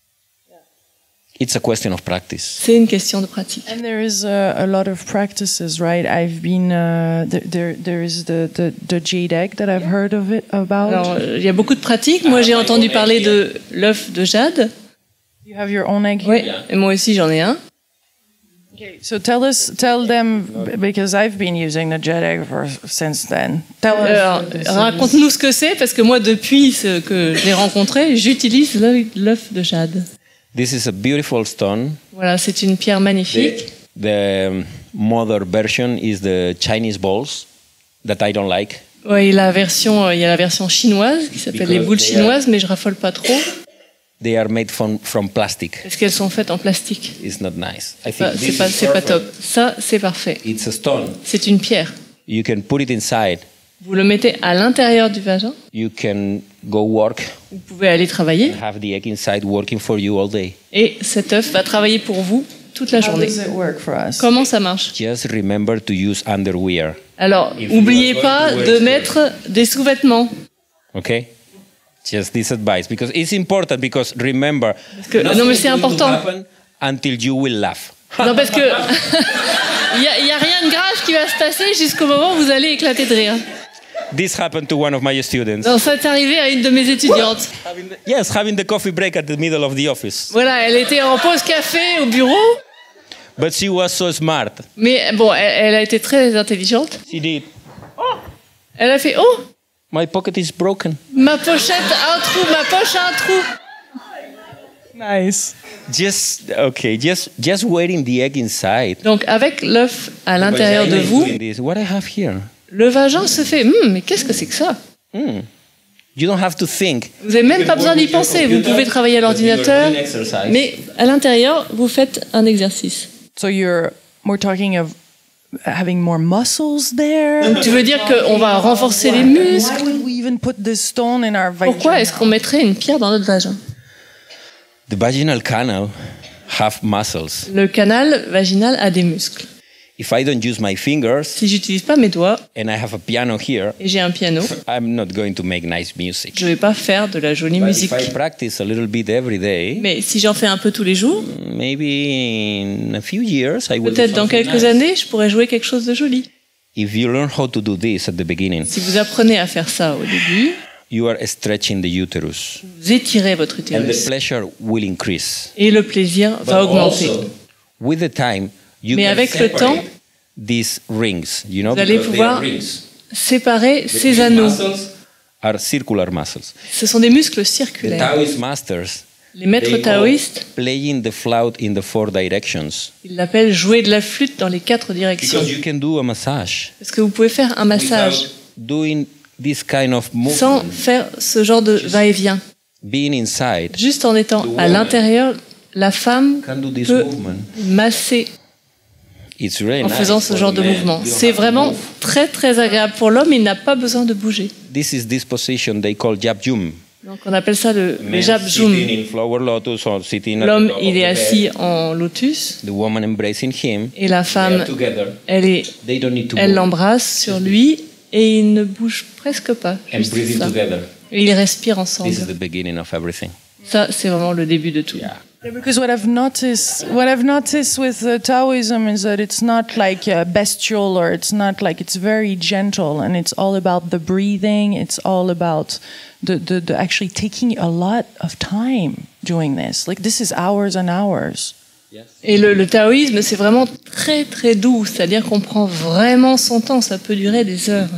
[SPEAKER 2] It's a question of practice.
[SPEAKER 3] C'est une question de pratique.
[SPEAKER 1] And there is a, a lot of practices, right? I've been uh, there, there. There is the the, the jade egg that I've heard of it about.
[SPEAKER 3] Alors, euh, il y a beaucoup de pratiques. Moi, j'ai entendu parler de l'œuf de jade.
[SPEAKER 1] You have your own egg.
[SPEAKER 3] Oui, et moi aussi, j'en ai un.
[SPEAKER 1] Okay, so tell us, tell them, because I've been using the jet egg for, since then. Tell us.
[SPEAKER 3] Alors, raconte-nous ce que c'est, parce que moi, depuis ce que je l'ai rencontré, j'utilise l'œuf l'œuf de jade.
[SPEAKER 2] This is a beautiful stone.
[SPEAKER 3] Voilà, c'est une pierre magnifique.
[SPEAKER 2] The, the mother version is the Chinese balls that I don't like.
[SPEAKER 3] Oui, la version, il y a la version chinoise qui s'appelle les boules chinoises, mais je raffole pas trop.
[SPEAKER 2] They are made from, from plastic.
[SPEAKER 3] Parce qu'elles sont faites en plastique.
[SPEAKER 2] It's not nice. I think
[SPEAKER 3] Bah,
[SPEAKER 2] this
[SPEAKER 3] c'est pas,
[SPEAKER 2] is
[SPEAKER 3] c'est pas top.
[SPEAKER 2] perfect.
[SPEAKER 3] Ça, c'est parfait.
[SPEAKER 2] It's a stone.
[SPEAKER 3] C'est une pierre.
[SPEAKER 2] You can put it inside.
[SPEAKER 3] Vous le mettez à l'intérieur du vagin.
[SPEAKER 2] You can go work
[SPEAKER 3] Vous pouvez aller travailler.
[SPEAKER 2] and have the egg inside working for you all day.
[SPEAKER 3] Et cet œuf va travailler pour vous toute la
[SPEAKER 1] How
[SPEAKER 3] journée.
[SPEAKER 1] does it work for us?
[SPEAKER 3] Comment ça marche?
[SPEAKER 2] Just remember to use underwear.
[SPEAKER 3] Alors,
[SPEAKER 2] If you
[SPEAKER 3] n'oubliez
[SPEAKER 2] are
[SPEAKER 3] pas
[SPEAKER 2] going to
[SPEAKER 3] de
[SPEAKER 2] wear
[SPEAKER 3] mettre des sous-vêtements.
[SPEAKER 2] Okay? Just this advice because it's important because remember
[SPEAKER 3] que-
[SPEAKER 2] nothing
[SPEAKER 3] non, mais
[SPEAKER 2] is
[SPEAKER 3] c'est
[SPEAKER 2] going to
[SPEAKER 3] important.
[SPEAKER 2] happen until you will laugh.
[SPEAKER 3] Non, parce que il y, a- il y a rien de grave qui va se passer jusqu'au moment où vous allez éclater de rire.
[SPEAKER 2] This happened to one of my students.
[SPEAKER 3] Non, ça est arrivé à une de mes étudiantes.
[SPEAKER 2] Having the- yes, having the coffee break at the middle of the office.
[SPEAKER 3] Voilà, elle était en pause café au bureau,
[SPEAKER 2] But she was so smart.
[SPEAKER 3] mais bon, elle, elle a été très intelligente.
[SPEAKER 2] She did.
[SPEAKER 3] Elle a fait oh,
[SPEAKER 2] My pocket is broken.
[SPEAKER 3] ma pochette a un trou, ma poche a un trou.
[SPEAKER 1] Nice.
[SPEAKER 2] Just okay, just just wearing the egg inside.
[SPEAKER 3] Donc avec l'œuf à l'intérieur de
[SPEAKER 2] Vagina is
[SPEAKER 3] vous,
[SPEAKER 2] doing this. What I have here?
[SPEAKER 3] le vagin se fait. Hum, mais qu'est-ce que c'est que ça?
[SPEAKER 2] Hmm. You don't have to think.
[SPEAKER 3] Vous n'avez même pas besoin d'y penser. Vous pouvez travailler à l'ordinateur, mais à l'intérieur, vous faites un exercice.
[SPEAKER 1] So you're, we're talking of having more muscles there.
[SPEAKER 3] Donc tu veux dire qu'on va renforcer les muscles?
[SPEAKER 1] Why would we even put this stone in our vagina?
[SPEAKER 3] Pourquoi est-ce qu'on mettrait une pierre dans notre vagin?
[SPEAKER 2] The vaginal canal have muscles.
[SPEAKER 3] Le canal vaginal a des muscles.
[SPEAKER 2] If I don't use my fingers
[SPEAKER 3] Si j'utilise pas mes doigts
[SPEAKER 2] and I have a piano here,
[SPEAKER 3] et j'ai un piano,
[SPEAKER 2] I'm not going to make nice music.
[SPEAKER 3] je vais pas faire de la jolie
[SPEAKER 2] But
[SPEAKER 3] musique.
[SPEAKER 2] if I practice a little bit every day,
[SPEAKER 3] Mais si j'en fais un peu tous les jours,
[SPEAKER 2] maybe in a few years I will. do
[SPEAKER 3] peut-être dans
[SPEAKER 2] something
[SPEAKER 3] quelques
[SPEAKER 2] nice.
[SPEAKER 3] années, je pourrais jouer quelque chose de joli.
[SPEAKER 2] If you learn how to do this at the beginning,
[SPEAKER 3] Si vous apprenez à faire ça au début,
[SPEAKER 2] you are stretching the uterus,
[SPEAKER 3] vous étirez votre
[SPEAKER 2] and the
[SPEAKER 3] utérus
[SPEAKER 2] pleasure will increase.
[SPEAKER 3] et le plaisir va augmenter.
[SPEAKER 2] Also, with the time, you
[SPEAKER 3] Mais
[SPEAKER 2] can
[SPEAKER 3] avec le
[SPEAKER 2] separate
[SPEAKER 3] temps,
[SPEAKER 2] these rings. You know,
[SPEAKER 3] vous allez
[SPEAKER 2] because they are
[SPEAKER 3] pouvoir
[SPEAKER 2] rings.
[SPEAKER 3] séparer
[SPEAKER 2] The
[SPEAKER 3] ces
[SPEAKER 2] big
[SPEAKER 3] anneaux.
[SPEAKER 2] muscles are circular muscles.
[SPEAKER 3] Ce sont des muscles
[SPEAKER 2] The
[SPEAKER 3] circulaires.
[SPEAKER 2] Taoist masters
[SPEAKER 3] Les maîtres
[SPEAKER 2] they call
[SPEAKER 3] taoïstes,
[SPEAKER 2] playing the flute in the four directions
[SPEAKER 3] ils l'appellent jouer de la flûte dans les quatre directions.
[SPEAKER 2] because you can do a massage
[SPEAKER 3] Parce que vous pouvez faire un massage
[SPEAKER 2] without doing this kind of
[SPEAKER 3] sans
[SPEAKER 2] movement.
[SPEAKER 3] faire ce genre de va-et-vient.
[SPEAKER 2] Being inside
[SPEAKER 3] Juste en étant à l'intérieur, la femme
[SPEAKER 2] can do this
[SPEAKER 3] peut
[SPEAKER 2] movement.
[SPEAKER 3] masser
[SPEAKER 2] It's really
[SPEAKER 3] en
[SPEAKER 2] nice
[SPEAKER 3] faisant ce
[SPEAKER 2] for
[SPEAKER 3] genre de
[SPEAKER 2] men.
[SPEAKER 3] mouvement.
[SPEAKER 2] You don't
[SPEAKER 3] C'est
[SPEAKER 2] have to
[SPEAKER 3] vraiment
[SPEAKER 2] move.
[SPEAKER 3] très très agréable pour l'homme, il n'a pas besoin de bouger.
[SPEAKER 2] This is this position they call jab jum.
[SPEAKER 3] Donc on appelle ça le, le
[SPEAKER 2] Men
[SPEAKER 3] jab zoom.
[SPEAKER 2] sitting in flower lotus or sitting at the
[SPEAKER 3] L'homme,
[SPEAKER 2] top
[SPEAKER 3] il
[SPEAKER 2] of
[SPEAKER 3] est
[SPEAKER 2] the
[SPEAKER 3] assis
[SPEAKER 2] bed,
[SPEAKER 3] en lotus
[SPEAKER 2] the woman embracing him.
[SPEAKER 3] et la
[SPEAKER 2] They
[SPEAKER 3] femme,
[SPEAKER 2] are together.
[SPEAKER 3] elle est,
[SPEAKER 2] They don't need to
[SPEAKER 3] elle
[SPEAKER 2] move.
[SPEAKER 3] l'embrasse sur lui et il ne bouge presque pas.
[SPEAKER 2] And
[SPEAKER 3] Juste
[SPEAKER 2] breathing
[SPEAKER 3] ça.
[SPEAKER 2] together.
[SPEAKER 3] Et ils respirent
[SPEAKER 2] This is
[SPEAKER 3] ensemble.
[SPEAKER 2] the beginning of everything.
[SPEAKER 3] Ça, c'est vraiment le début de tout.
[SPEAKER 2] Yeah.
[SPEAKER 1] Yeah, because what I've noticed, what I've noticed with uh, Taoism is that it's not like uh, bestial, or it's not like it's very gentle, and it's all about the breathing. It's all about the, the, the actually taking a lot of time doing this. Like this is hours and hours.
[SPEAKER 3] Et le, le taoïsme, c'est vraiment très très doux, c'est-à-dire qu'on prend vraiment son temps, ça peut durer des heures.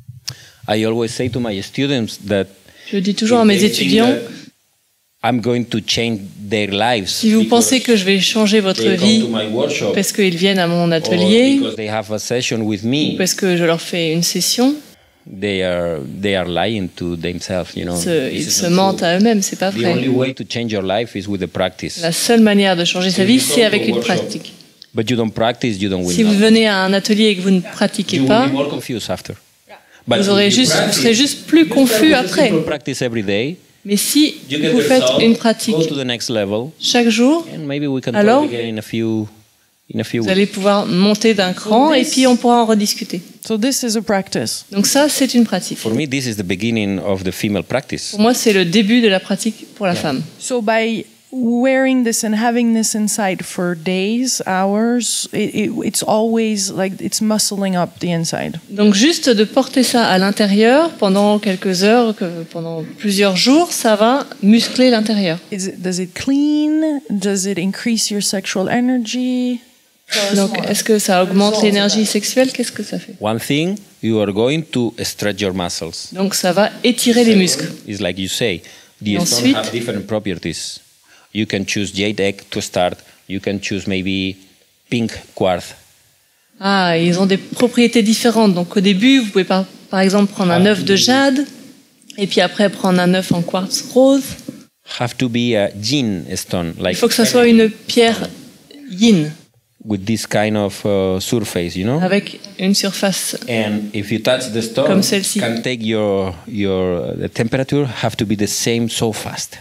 [SPEAKER 2] I always say to my students that
[SPEAKER 3] Je dis toujours à mes
[SPEAKER 2] if they think
[SPEAKER 3] étudiants,
[SPEAKER 2] that I'm going to change their lives
[SPEAKER 3] si vous pensez que je vais changer votre
[SPEAKER 2] they come
[SPEAKER 3] vie
[SPEAKER 2] to my workshop
[SPEAKER 3] parce qu'ils viennent à mon
[SPEAKER 2] or
[SPEAKER 3] atelier,
[SPEAKER 2] because they have a session with
[SPEAKER 3] ou
[SPEAKER 2] me,
[SPEAKER 3] parce que je leur fais une session,
[SPEAKER 2] they are they are lying to themselves, you know.
[SPEAKER 3] se-
[SPEAKER 2] This
[SPEAKER 3] ils
[SPEAKER 2] is
[SPEAKER 3] se
[SPEAKER 2] not
[SPEAKER 3] mentent
[SPEAKER 2] true.
[SPEAKER 3] à eux-mêmes, c'est pas
[SPEAKER 2] The only
[SPEAKER 3] vrai.
[SPEAKER 2] way to change your life is with the practice.
[SPEAKER 3] La seule manière de changer sa
[SPEAKER 2] If
[SPEAKER 3] vie,
[SPEAKER 2] you
[SPEAKER 3] c'est
[SPEAKER 2] come
[SPEAKER 3] avec
[SPEAKER 2] to a
[SPEAKER 3] une
[SPEAKER 2] workshop,
[SPEAKER 3] pratique.
[SPEAKER 2] But you don't practice, you don't win.
[SPEAKER 3] Si vous
[SPEAKER 2] nothing.
[SPEAKER 3] venez à un atelier et que vous ne pratiquez
[SPEAKER 2] You will
[SPEAKER 3] pas,
[SPEAKER 2] be more confused after. But
[SPEAKER 3] vous, aurez
[SPEAKER 2] if you
[SPEAKER 3] juste, vous
[SPEAKER 2] practice,
[SPEAKER 3] serez juste plus confus après.
[SPEAKER 2] you practice every day.
[SPEAKER 3] Mais si
[SPEAKER 2] You get
[SPEAKER 3] vous
[SPEAKER 2] the
[SPEAKER 3] faites
[SPEAKER 2] result,
[SPEAKER 3] une pratique
[SPEAKER 2] go to the next level,
[SPEAKER 3] chaque jour,
[SPEAKER 2] and maybe we can
[SPEAKER 3] Alors,
[SPEAKER 2] talk again in a few in a few
[SPEAKER 3] vous
[SPEAKER 2] weeks.
[SPEAKER 3] allez pouvoir monter d'un cran et puis on pourra en rediscuter.
[SPEAKER 1] So this is a practice.
[SPEAKER 3] Donc ça, c'est une pratique.
[SPEAKER 2] For me, this is the beginning of the female practice.
[SPEAKER 3] Pour moi, c'est le début de la pratique pour la femme.
[SPEAKER 1] So by wearing this and having this inside for days, hours, it, it, it's always like it's muscling up the inside.
[SPEAKER 3] Donc juste de porter ça à l'intérieur pendant quelques heures, que- pendant plusieurs jours, ça va muscler l'intérieur.
[SPEAKER 1] Is it, does it clean? Does it increase your sexual energy?
[SPEAKER 3] Donc, est-ce que ça augmente l'énergie sexuelle? Qu'est-ce que ça fait?
[SPEAKER 2] One thing, you are going to stretch your muscles.
[SPEAKER 3] Donc, ça va étirer les muscles.
[SPEAKER 2] It's like you say, the
[SPEAKER 3] Et
[SPEAKER 2] stones
[SPEAKER 3] ensuite-
[SPEAKER 2] have different properties. You can choose jade egg to start. You can choose maybe pink quartz.
[SPEAKER 3] Ah, ils ont des propriétés différentes. Donc, au début, vous pouvez par, par exemple prendre un œuf de jade, et puis après prendre un œuf en quartz rose.
[SPEAKER 2] Have to be a yin stone,
[SPEAKER 3] Il
[SPEAKER 2] like
[SPEAKER 3] faut que ça soit une pierre yin,
[SPEAKER 2] with this kind of uh, surface, you know.
[SPEAKER 3] avec une surface.
[SPEAKER 2] And if you touch the stone,
[SPEAKER 3] Comme celle-ci.
[SPEAKER 2] can take your your the temperature have to be the same so fast.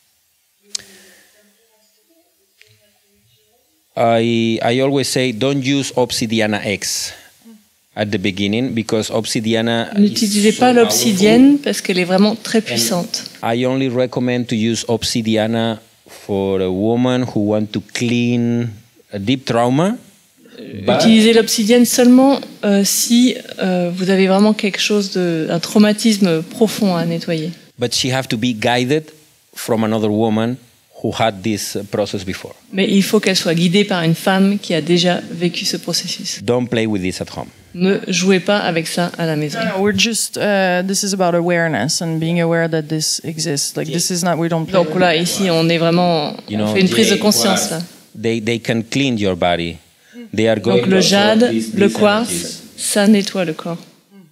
[SPEAKER 2] I I always say don't use Obsidiana X at the beginning because Obsidiana. is
[SPEAKER 3] N'utilisez
[SPEAKER 2] so
[SPEAKER 3] pas l'obsidienne parce qu'elle est vraiment très puissante.
[SPEAKER 2] powerful. I only recommend to use Obsidiana for a woman who want to clean a deep trauma. But-
[SPEAKER 3] Utilisez l'obsidienne seulement euh, si euh, vous avez vraiment quelque chose de, un traumatisme profond à nettoyer.
[SPEAKER 2] But she have to be guided from another woman who had this uh, process before.
[SPEAKER 3] Mais il faut qu'elle soit guidée par une femme qui a déjà vécu ce processus.
[SPEAKER 2] Don't play with this at home.
[SPEAKER 3] Ne jouez pas avec ça à la maison.
[SPEAKER 1] No, no, we're just. Uh, this is about awareness and being aware that this exists. Like this is not. We don't. Play
[SPEAKER 3] Donc
[SPEAKER 1] with
[SPEAKER 3] là,
[SPEAKER 1] it.
[SPEAKER 3] ici, on est vraiment,
[SPEAKER 2] You
[SPEAKER 3] on
[SPEAKER 2] know,
[SPEAKER 3] fait une prise de
[SPEAKER 2] jade,
[SPEAKER 3] conscience
[SPEAKER 2] quartz,
[SPEAKER 3] là.
[SPEAKER 2] They they can clean your body. They are going
[SPEAKER 3] Donc le
[SPEAKER 2] to
[SPEAKER 3] jade,
[SPEAKER 2] absorb these-
[SPEAKER 3] le
[SPEAKER 2] these
[SPEAKER 3] quartz,
[SPEAKER 2] energies.
[SPEAKER 3] ça nettoie le corps.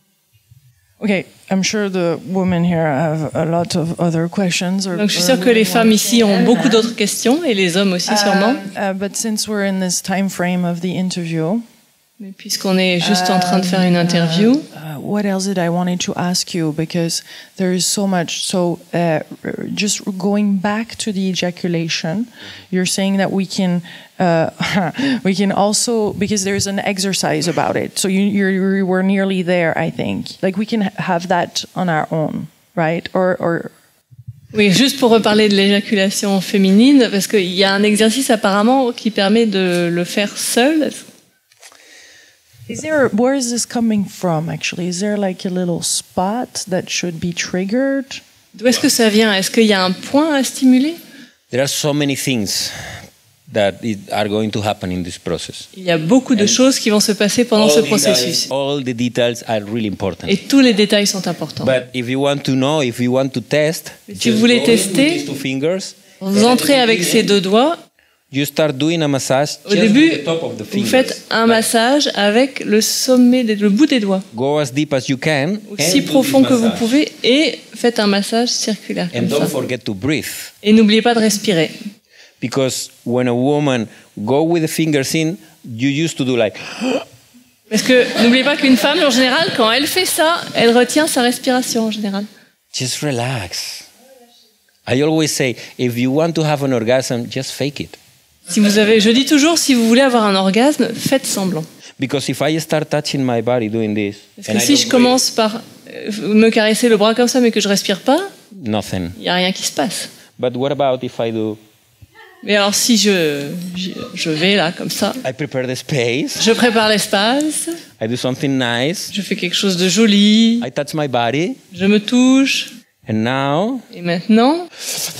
[SPEAKER 1] Okay, I'm sure the women here have a lot of other questions. Or,
[SPEAKER 3] Donc je suis
[SPEAKER 1] or
[SPEAKER 3] sûre que les femmes ici ont beaucoup d'autres questions et les hommes aussi sûrement.
[SPEAKER 1] Uh, but since we're in this time frame of the interview,
[SPEAKER 3] Mais puisqu'on est juste en train de faire une interview,
[SPEAKER 1] uh, what else did I wanted to ask you? Because there is so much. So, uh, just going back to the ejaculation, you're saying that we can, uh, we can also because there is an exercise about it. So you you're, you were nearly there, I think. Like we can have that on our own, right? Or or
[SPEAKER 3] oui, juste pour reparler de l'éjaculation féminine, parce qu'il y a un exercice apparemment qui permet de le faire seul.
[SPEAKER 1] is there? Where is this coming from? Actually, is there like a little spot that should be triggered?
[SPEAKER 3] D'où est-ce que ça vient? Est-ce qu'il y a un point à stimuler?
[SPEAKER 2] There are so many things that it, are going to happen in this process.
[SPEAKER 3] Il y a beaucoup de choses qui vont se passer pendant ce
[SPEAKER 2] All
[SPEAKER 3] processus.
[SPEAKER 2] details- all the details are really important.
[SPEAKER 3] Et tous les détails sont importants.
[SPEAKER 2] But if you want to know, if you want to test,
[SPEAKER 3] Si
[SPEAKER 2] just
[SPEAKER 3] vous voulez
[SPEAKER 2] go in with
[SPEAKER 3] tester,
[SPEAKER 2] these two fingers,
[SPEAKER 3] Vous entrez avec ces deux doigts.
[SPEAKER 2] you start doing a massage
[SPEAKER 3] Au
[SPEAKER 2] just
[SPEAKER 3] début,
[SPEAKER 2] with the top of the
[SPEAKER 3] vous
[SPEAKER 2] fingers.
[SPEAKER 3] faites un massage avec le sommet, des- le bout des doigts,
[SPEAKER 2] Go as deep as you can,
[SPEAKER 3] aussi
[SPEAKER 2] and do
[SPEAKER 3] profond
[SPEAKER 2] this
[SPEAKER 3] que vous
[SPEAKER 2] massage.
[SPEAKER 3] pouvez, et faites un massage circulaire
[SPEAKER 2] And
[SPEAKER 3] comme
[SPEAKER 2] don't
[SPEAKER 3] ça.
[SPEAKER 2] forget to breathe.
[SPEAKER 3] Et n'oubliez pas de respirer.
[SPEAKER 2] Because when a woman go with the fingers in, you used to do like,
[SPEAKER 3] Parce que n'oubliez pas qu'une femme, en général, quand elle fait ça, elle retient sa respiration en général.
[SPEAKER 2] just relax. I always say, if you want to have an orgasm, just fake it.
[SPEAKER 3] Si vous avez, je dis toujours, si vous voulez avoir un orgasme, faites semblant.
[SPEAKER 2] Because if I start touching my body doing this,
[SPEAKER 3] Parce
[SPEAKER 2] and
[SPEAKER 3] que
[SPEAKER 2] I
[SPEAKER 3] si
[SPEAKER 2] don't
[SPEAKER 3] je commence par euh, me caresser le bras comme ça, mais que je respire pas,
[SPEAKER 2] breathe, nothing.
[SPEAKER 3] il y a rien qui se passe.
[SPEAKER 2] But what about if I do?
[SPEAKER 3] Mais alors si je, je, je vais là comme ça,
[SPEAKER 2] I prepare the space.
[SPEAKER 3] je prépare l'espace,
[SPEAKER 2] I do something nice.
[SPEAKER 3] je fais quelque chose de joli,
[SPEAKER 2] I touch my body,
[SPEAKER 3] je me touche,
[SPEAKER 2] and now
[SPEAKER 3] et maintenant,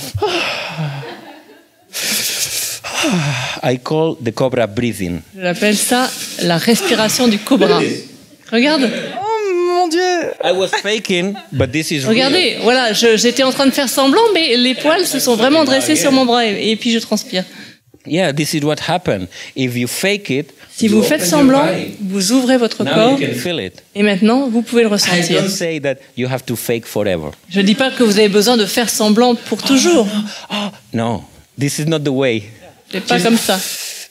[SPEAKER 2] I call the cobra breathing.
[SPEAKER 3] je l'appelle ça la respiration du cobra. Regarde,
[SPEAKER 1] Oh mon Dieu!
[SPEAKER 2] I was faking, but this is real.
[SPEAKER 3] regardez, voilà, je- j'étais en train de faire semblant, mais les poils se sont vraiment dressés sur mon bras, et, et puis je transpire.
[SPEAKER 2] Yeah, this is what happened. If you fake it,
[SPEAKER 3] Si
[SPEAKER 2] you
[SPEAKER 3] vous
[SPEAKER 2] open
[SPEAKER 3] faites
[SPEAKER 2] your
[SPEAKER 3] semblant,
[SPEAKER 2] body.
[SPEAKER 3] vous ouvrez votre
[SPEAKER 2] Now
[SPEAKER 3] corps,
[SPEAKER 2] you can feel it.
[SPEAKER 3] et maintenant, vous pouvez le
[SPEAKER 2] I
[SPEAKER 3] ressentir.
[SPEAKER 2] don't say that you have to fake forever.
[SPEAKER 3] Je ne dis pas que vous avez besoin de faire semblant pour toujours.
[SPEAKER 2] Oh, no, this is not the way.
[SPEAKER 3] C'est pas comme ça.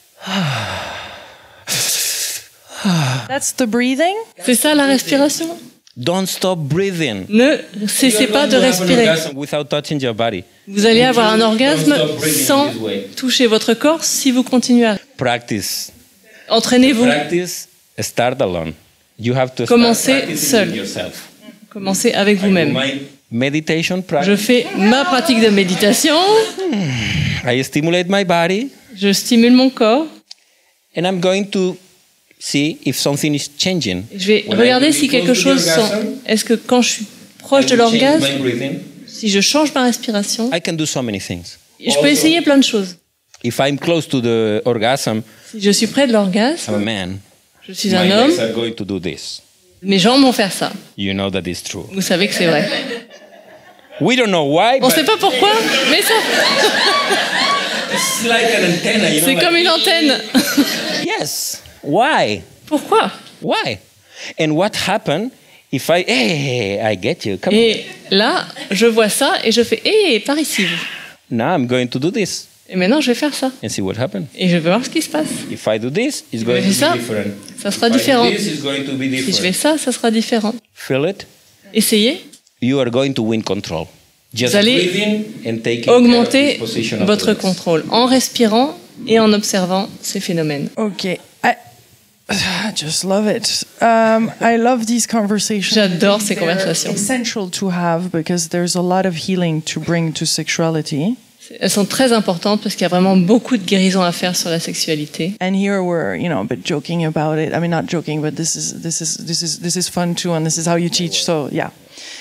[SPEAKER 1] That's the breathing.
[SPEAKER 3] C'est ça la respiration.
[SPEAKER 2] Don't stop breathing.
[SPEAKER 3] Ne cessez pas de respirer.
[SPEAKER 2] Without touching your body.
[SPEAKER 3] Vous allez avoir un orgasme
[SPEAKER 2] Don't stop breathing
[SPEAKER 3] sans
[SPEAKER 2] this way.
[SPEAKER 3] toucher votre corps si vous continuez à...
[SPEAKER 2] Practice.
[SPEAKER 3] Entraînez-vous.
[SPEAKER 2] Practice. Start alone. You have to start
[SPEAKER 3] Commencez
[SPEAKER 2] practicing
[SPEAKER 3] seul.
[SPEAKER 2] yourself.
[SPEAKER 3] Commencez avec vous-même.
[SPEAKER 2] My meditation
[SPEAKER 3] Je
[SPEAKER 2] practice.
[SPEAKER 3] fais ma pratique de méditation.
[SPEAKER 2] I stimulate my body,
[SPEAKER 3] Je stimule mon corps.
[SPEAKER 2] and I'm going to see if something is changing.
[SPEAKER 3] Je vais
[SPEAKER 2] When I
[SPEAKER 3] regarder
[SPEAKER 2] will
[SPEAKER 3] si
[SPEAKER 2] be
[SPEAKER 3] quelque
[SPEAKER 2] close to the
[SPEAKER 3] chose sent...
[SPEAKER 2] orgasm,
[SPEAKER 3] Est-ce que quand je suis proche de
[SPEAKER 2] I will change
[SPEAKER 3] l'orgasme,
[SPEAKER 2] my breathing.
[SPEAKER 3] si je change ma respiration,
[SPEAKER 2] I can do so many things.
[SPEAKER 3] je peux essayer plein de choses.
[SPEAKER 2] If I'm close to the orgasm,
[SPEAKER 3] Si je suis près de
[SPEAKER 2] I'm a
[SPEAKER 3] l'orgasme,
[SPEAKER 2] man.
[SPEAKER 3] je suis
[SPEAKER 2] My
[SPEAKER 3] un homme,
[SPEAKER 2] legs are going to do this.
[SPEAKER 3] mes jambes vont faire ça.
[SPEAKER 2] You know that is true.
[SPEAKER 3] Vous savez que c'est vrai.
[SPEAKER 2] We don't know why,
[SPEAKER 3] On ne
[SPEAKER 2] but
[SPEAKER 3] sait pas pourquoi, mais ça,
[SPEAKER 2] it's like an antenna, you know.
[SPEAKER 3] c'est
[SPEAKER 2] like-
[SPEAKER 3] comme une antenne.
[SPEAKER 2] Yes. Why?
[SPEAKER 3] Pourquoi?
[SPEAKER 2] Why? And what happened if I? Hey, I get you. Come.
[SPEAKER 3] Et là, je vois ça et je fais, hé, par ici, vous.
[SPEAKER 2] Now I'm going to do this
[SPEAKER 3] Et maintenant, je vais faire ça.
[SPEAKER 2] and see what happens.
[SPEAKER 3] Et je vais voir ce qui se passe.
[SPEAKER 2] If I do this, it's going to
[SPEAKER 3] fais ça,
[SPEAKER 2] be different.
[SPEAKER 3] Ça sera
[SPEAKER 2] If I do
[SPEAKER 3] différent.
[SPEAKER 2] this, it's going to be
[SPEAKER 3] Si je fais
[SPEAKER 2] different.
[SPEAKER 3] ça, ça sera différent.
[SPEAKER 2] Feel it?
[SPEAKER 3] Essayez.
[SPEAKER 2] You are going to win control. Just
[SPEAKER 3] Vous allez
[SPEAKER 2] breathing and taking care
[SPEAKER 3] Augmentez
[SPEAKER 2] of this position of
[SPEAKER 3] votre
[SPEAKER 2] the legs.
[SPEAKER 3] contrôle en respirant et en observant ces phénomènes.
[SPEAKER 1] Okay. I, I just love it. Um, I love these conversations.
[SPEAKER 3] J'adore ces
[SPEAKER 1] They're
[SPEAKER 3] conversations.
[SPEAKER 1] essential to have because there's a lot of healing to bring to sexuality.
[SPEAKER 3] Elles sont très importantes parce qu'il y a vraiment beaucoup de guérison à faire sur la sexualité.
[SPEAKER 1] And here we're, you know, a bit joking about it. I mean, not joking, but this is this is this is this is fun too, and this is how you teach. So yeah,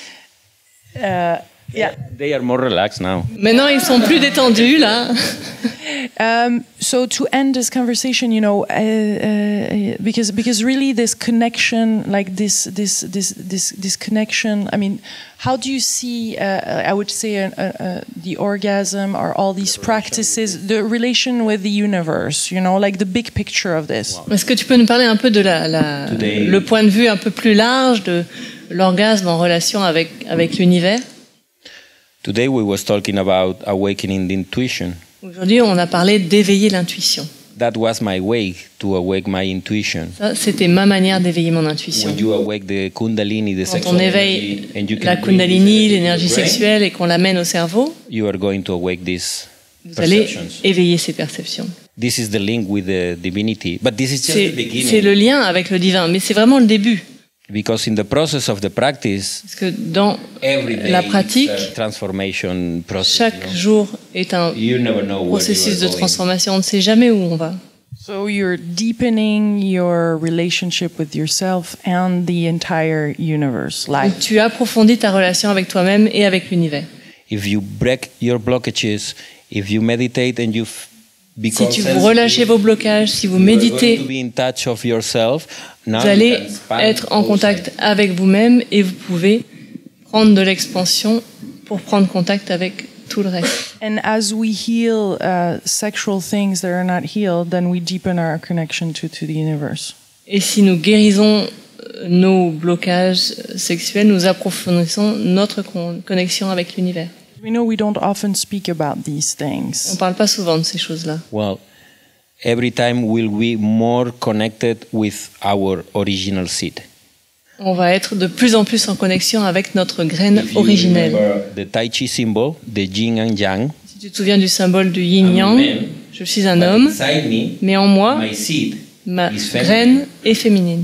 [SPEAKER 1] uh, yeah.
[SPEAKER 2] They are more relaxed now.
[SPEAKER 3] Maintenant, ils sont plus détendus là.
[SPEAKER 1] Um, so to end this conversation, you know, uh, uh, because because really this connection, like this this this this this connection. I mean, how do you see? Uh, I would say uh, uh, the orgasm or all these practices, the relation with the universe. You know, like the big picture of this.
[SPEAKER 3] Est-ce que tu peux nous parler un peu de la, la-
[SPEAKER 2] Today-
[SPEAKER 3] le point de vue un peu plus large de l'orgasme en relation avec avec l'univers?
[SPEAKER 2] Today we was talking about awakening the intuition.
[SPEAKER 3] Aujourd'hui, on a parlé d'éveiller l'intuition.
[SPEAKER 2] That was my way to awake my intuition.
[SPEAKER 3] Ça, c'était ma manière d'éveiller mon intuition.
[SPEAKER 2] When you awake the kundalini, the
[SPEAKER 3] Quand
[SPEAKER 2] sexual
[SPEAKER 3] on éveille
[SPEAKER 2] energy, and you can
[SPEAKER 3] la
[SPEAKER 2] bring
[SPEAKER 3] kundalini,
[SPEAKER 2] this
[SPEAKER 3] l'énergie
[SPEAKER 2] into the brain,
[SPEAKER 3] sexuelle, et qu'on l'amène au cerveau,
[SPEAKER 2] you are going to awake these
[SPEAKER 3] vous allez
[SPEAKER 2] perceptions.
[SPEAKER 3] éveiller ces perceptions.
[SPEAKER 2] This is the link with the divinity, but this is just
[SPEAKER 3] C'est
[SPEAKER 2] the beginning.
[SPEAKER 3] c'est le lien avec le divin, mais c'est vraiment le début.
[SPEAKER 2] Because in the process of the practice,
[SPEAKER 3] Parce que dans
[SPEAKER 2] every day
[SPEAKER 3] la
[SPEAKER 2] it's
[SPEAKER 3] pratique,
[SPEAKER 2] a transformation process.
[SPEAKER 3] chaque
[SPEAKER 2] you know.
[SPEAKER 3] jour est un
[SPEAKER 2] You never know where
[SPEAKER 3] processus
[SPEAKER 2] you
[SPEAKER 3] de
[SPEAKER 2] are going.
[SPEAKER 3] transformation. On ne sait jamais où on va.
[SPEAKER 1] So you're deepening your relationship with yourself and the entire universe, life.
[SPEAKER 3] Donc, tu approfondis ta relation avec toi-même et avec l'univers.
[SPEAKER 2] If you break your blockages, if you meditate and you f- become
[SPEAKER 3] Si tu vous
[SPEAKER 2] sensitive,
[SPEAKER 3] relâchez vos blocages, si vous
[SPEAKER 2] you are going to
[SPEAKER 3] méditez,
[SPEAKER 2] be in touch of yourself. Now
[SPEAKER 3] vous
[SPEAKER 2] you
[SPEAKER 3] allez
[SPEAKER 2] can expand
[SPEAKER 3] être en
[SPEAKER 2] outside.
[SPEAKER 3] contact avec vous-même et vous pouvez prendre de l'expansion pour prendre contact avec tout le reste.
[SPEAKER 1] And as we heal uh, sexual things that are not healed, then we deepen our connection to, to the universe.
[SPEAKER 3] Et si nous guérissons euh, nos blocages sexuels, nous approfondissons notre con- connexion avec l'univers.
[SPEAKER 1] We know we don't often speak about these
[SPEAKER 3] On
[SPEAKER 1] things.
[SPEAKER 3] ne parle pas souvent de ces choses-là.
[SPEAKER 2] Well, every time we'll be more connected with our original seed.
[SPEAKER 3] On va être de plus en plus en connexion avec notre graine
[SPEAKER 2] If you
[SPEAKER 3] originelle.
[SPEAKER 2] remember the Tai Chi symbol, the yin and yang,
[SPEAKER 3] Si tu te souviens du symbole du yin-yang, je suis un homme,
[SPEAKER 2] but inside me,
[SPEAKER 3] mais en moi,
[SPEAKER 2] my seed
[SPEAKER 3] ma
[SPEAKER 2] is feminine.
[SPEAKER 3] graine est féminine.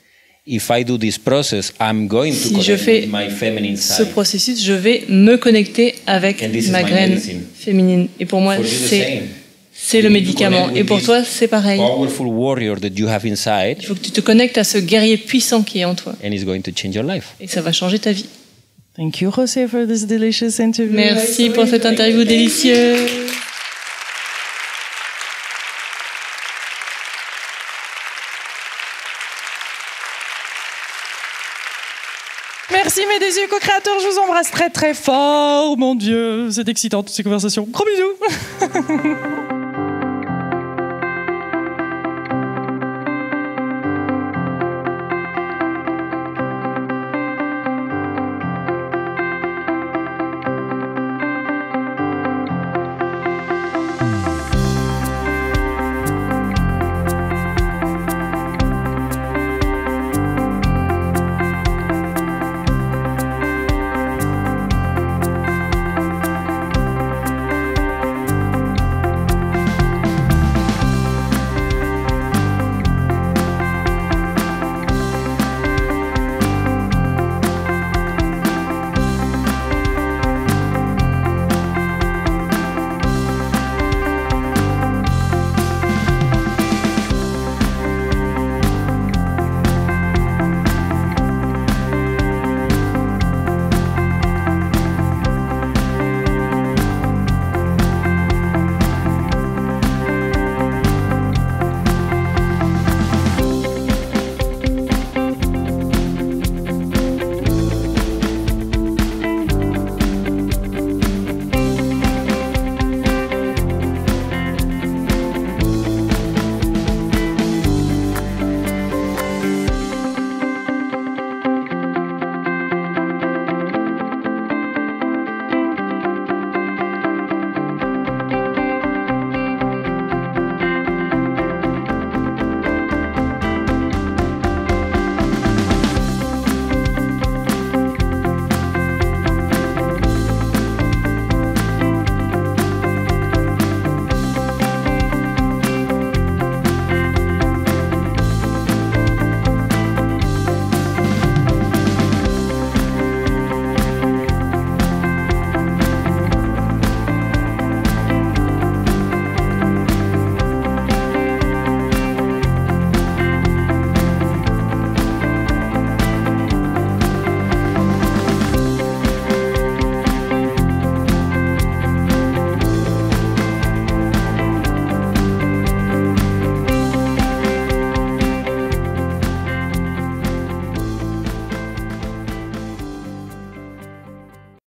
[SPEAKER 2] If I do this process, I'm going to
[SPEAKER 3] Si
[SPEAKER 2] connect
[SPEAKER 3] je fais
[SPEAKER 2] with my feminine
[SPEAKER 3] ce
[SPEAKER 2] side.
[SPEAKER 3] processus, je vais me connecter avec
[SPEAKER 2] And this is
[SPEAKER 3] ma
[SPEAKER 2] my
[SPEAKER 3] graine
[SPEAKER 2] medicine.
[SPEAKER 3] féminine. Et pour moi,
[SPEAKER 2] For you the
[SPEAKER 3] c'est
[SPEAKER 2] same.
[SPEAKER 3] c'est le
[SPEAKER 2] You need to
[SPEAKER 3] médicament.
[SPEAKER 2] connect
[SPEAKER 3] Et
[SPEAKER 2] with
[SPEAKER 3] pour
[SPEAKER 2] this
[SPEAKER 3] toi, c'est pareil.
[SPEAKER 2] Powerful warrior that you have inside,
[SPEAKER 3] Il faut que tu te connectes à ce guerrier puissant qui est en toi.
[SPEAKER 2] and it's going to change your life.
[SPEAKER 3] Et ça va changer ta vie.
[SPEAKER 1] Thank you, José, for this delicious interview.
[SPEAKER 3] Merci pour cette interview délicieuse.
[SPEAKER 1] Merci mes désirs co-créateurs, je vous embrasse très très fort. Mon Dieu, c'est excitant toutes ces conversations. Gros bisous.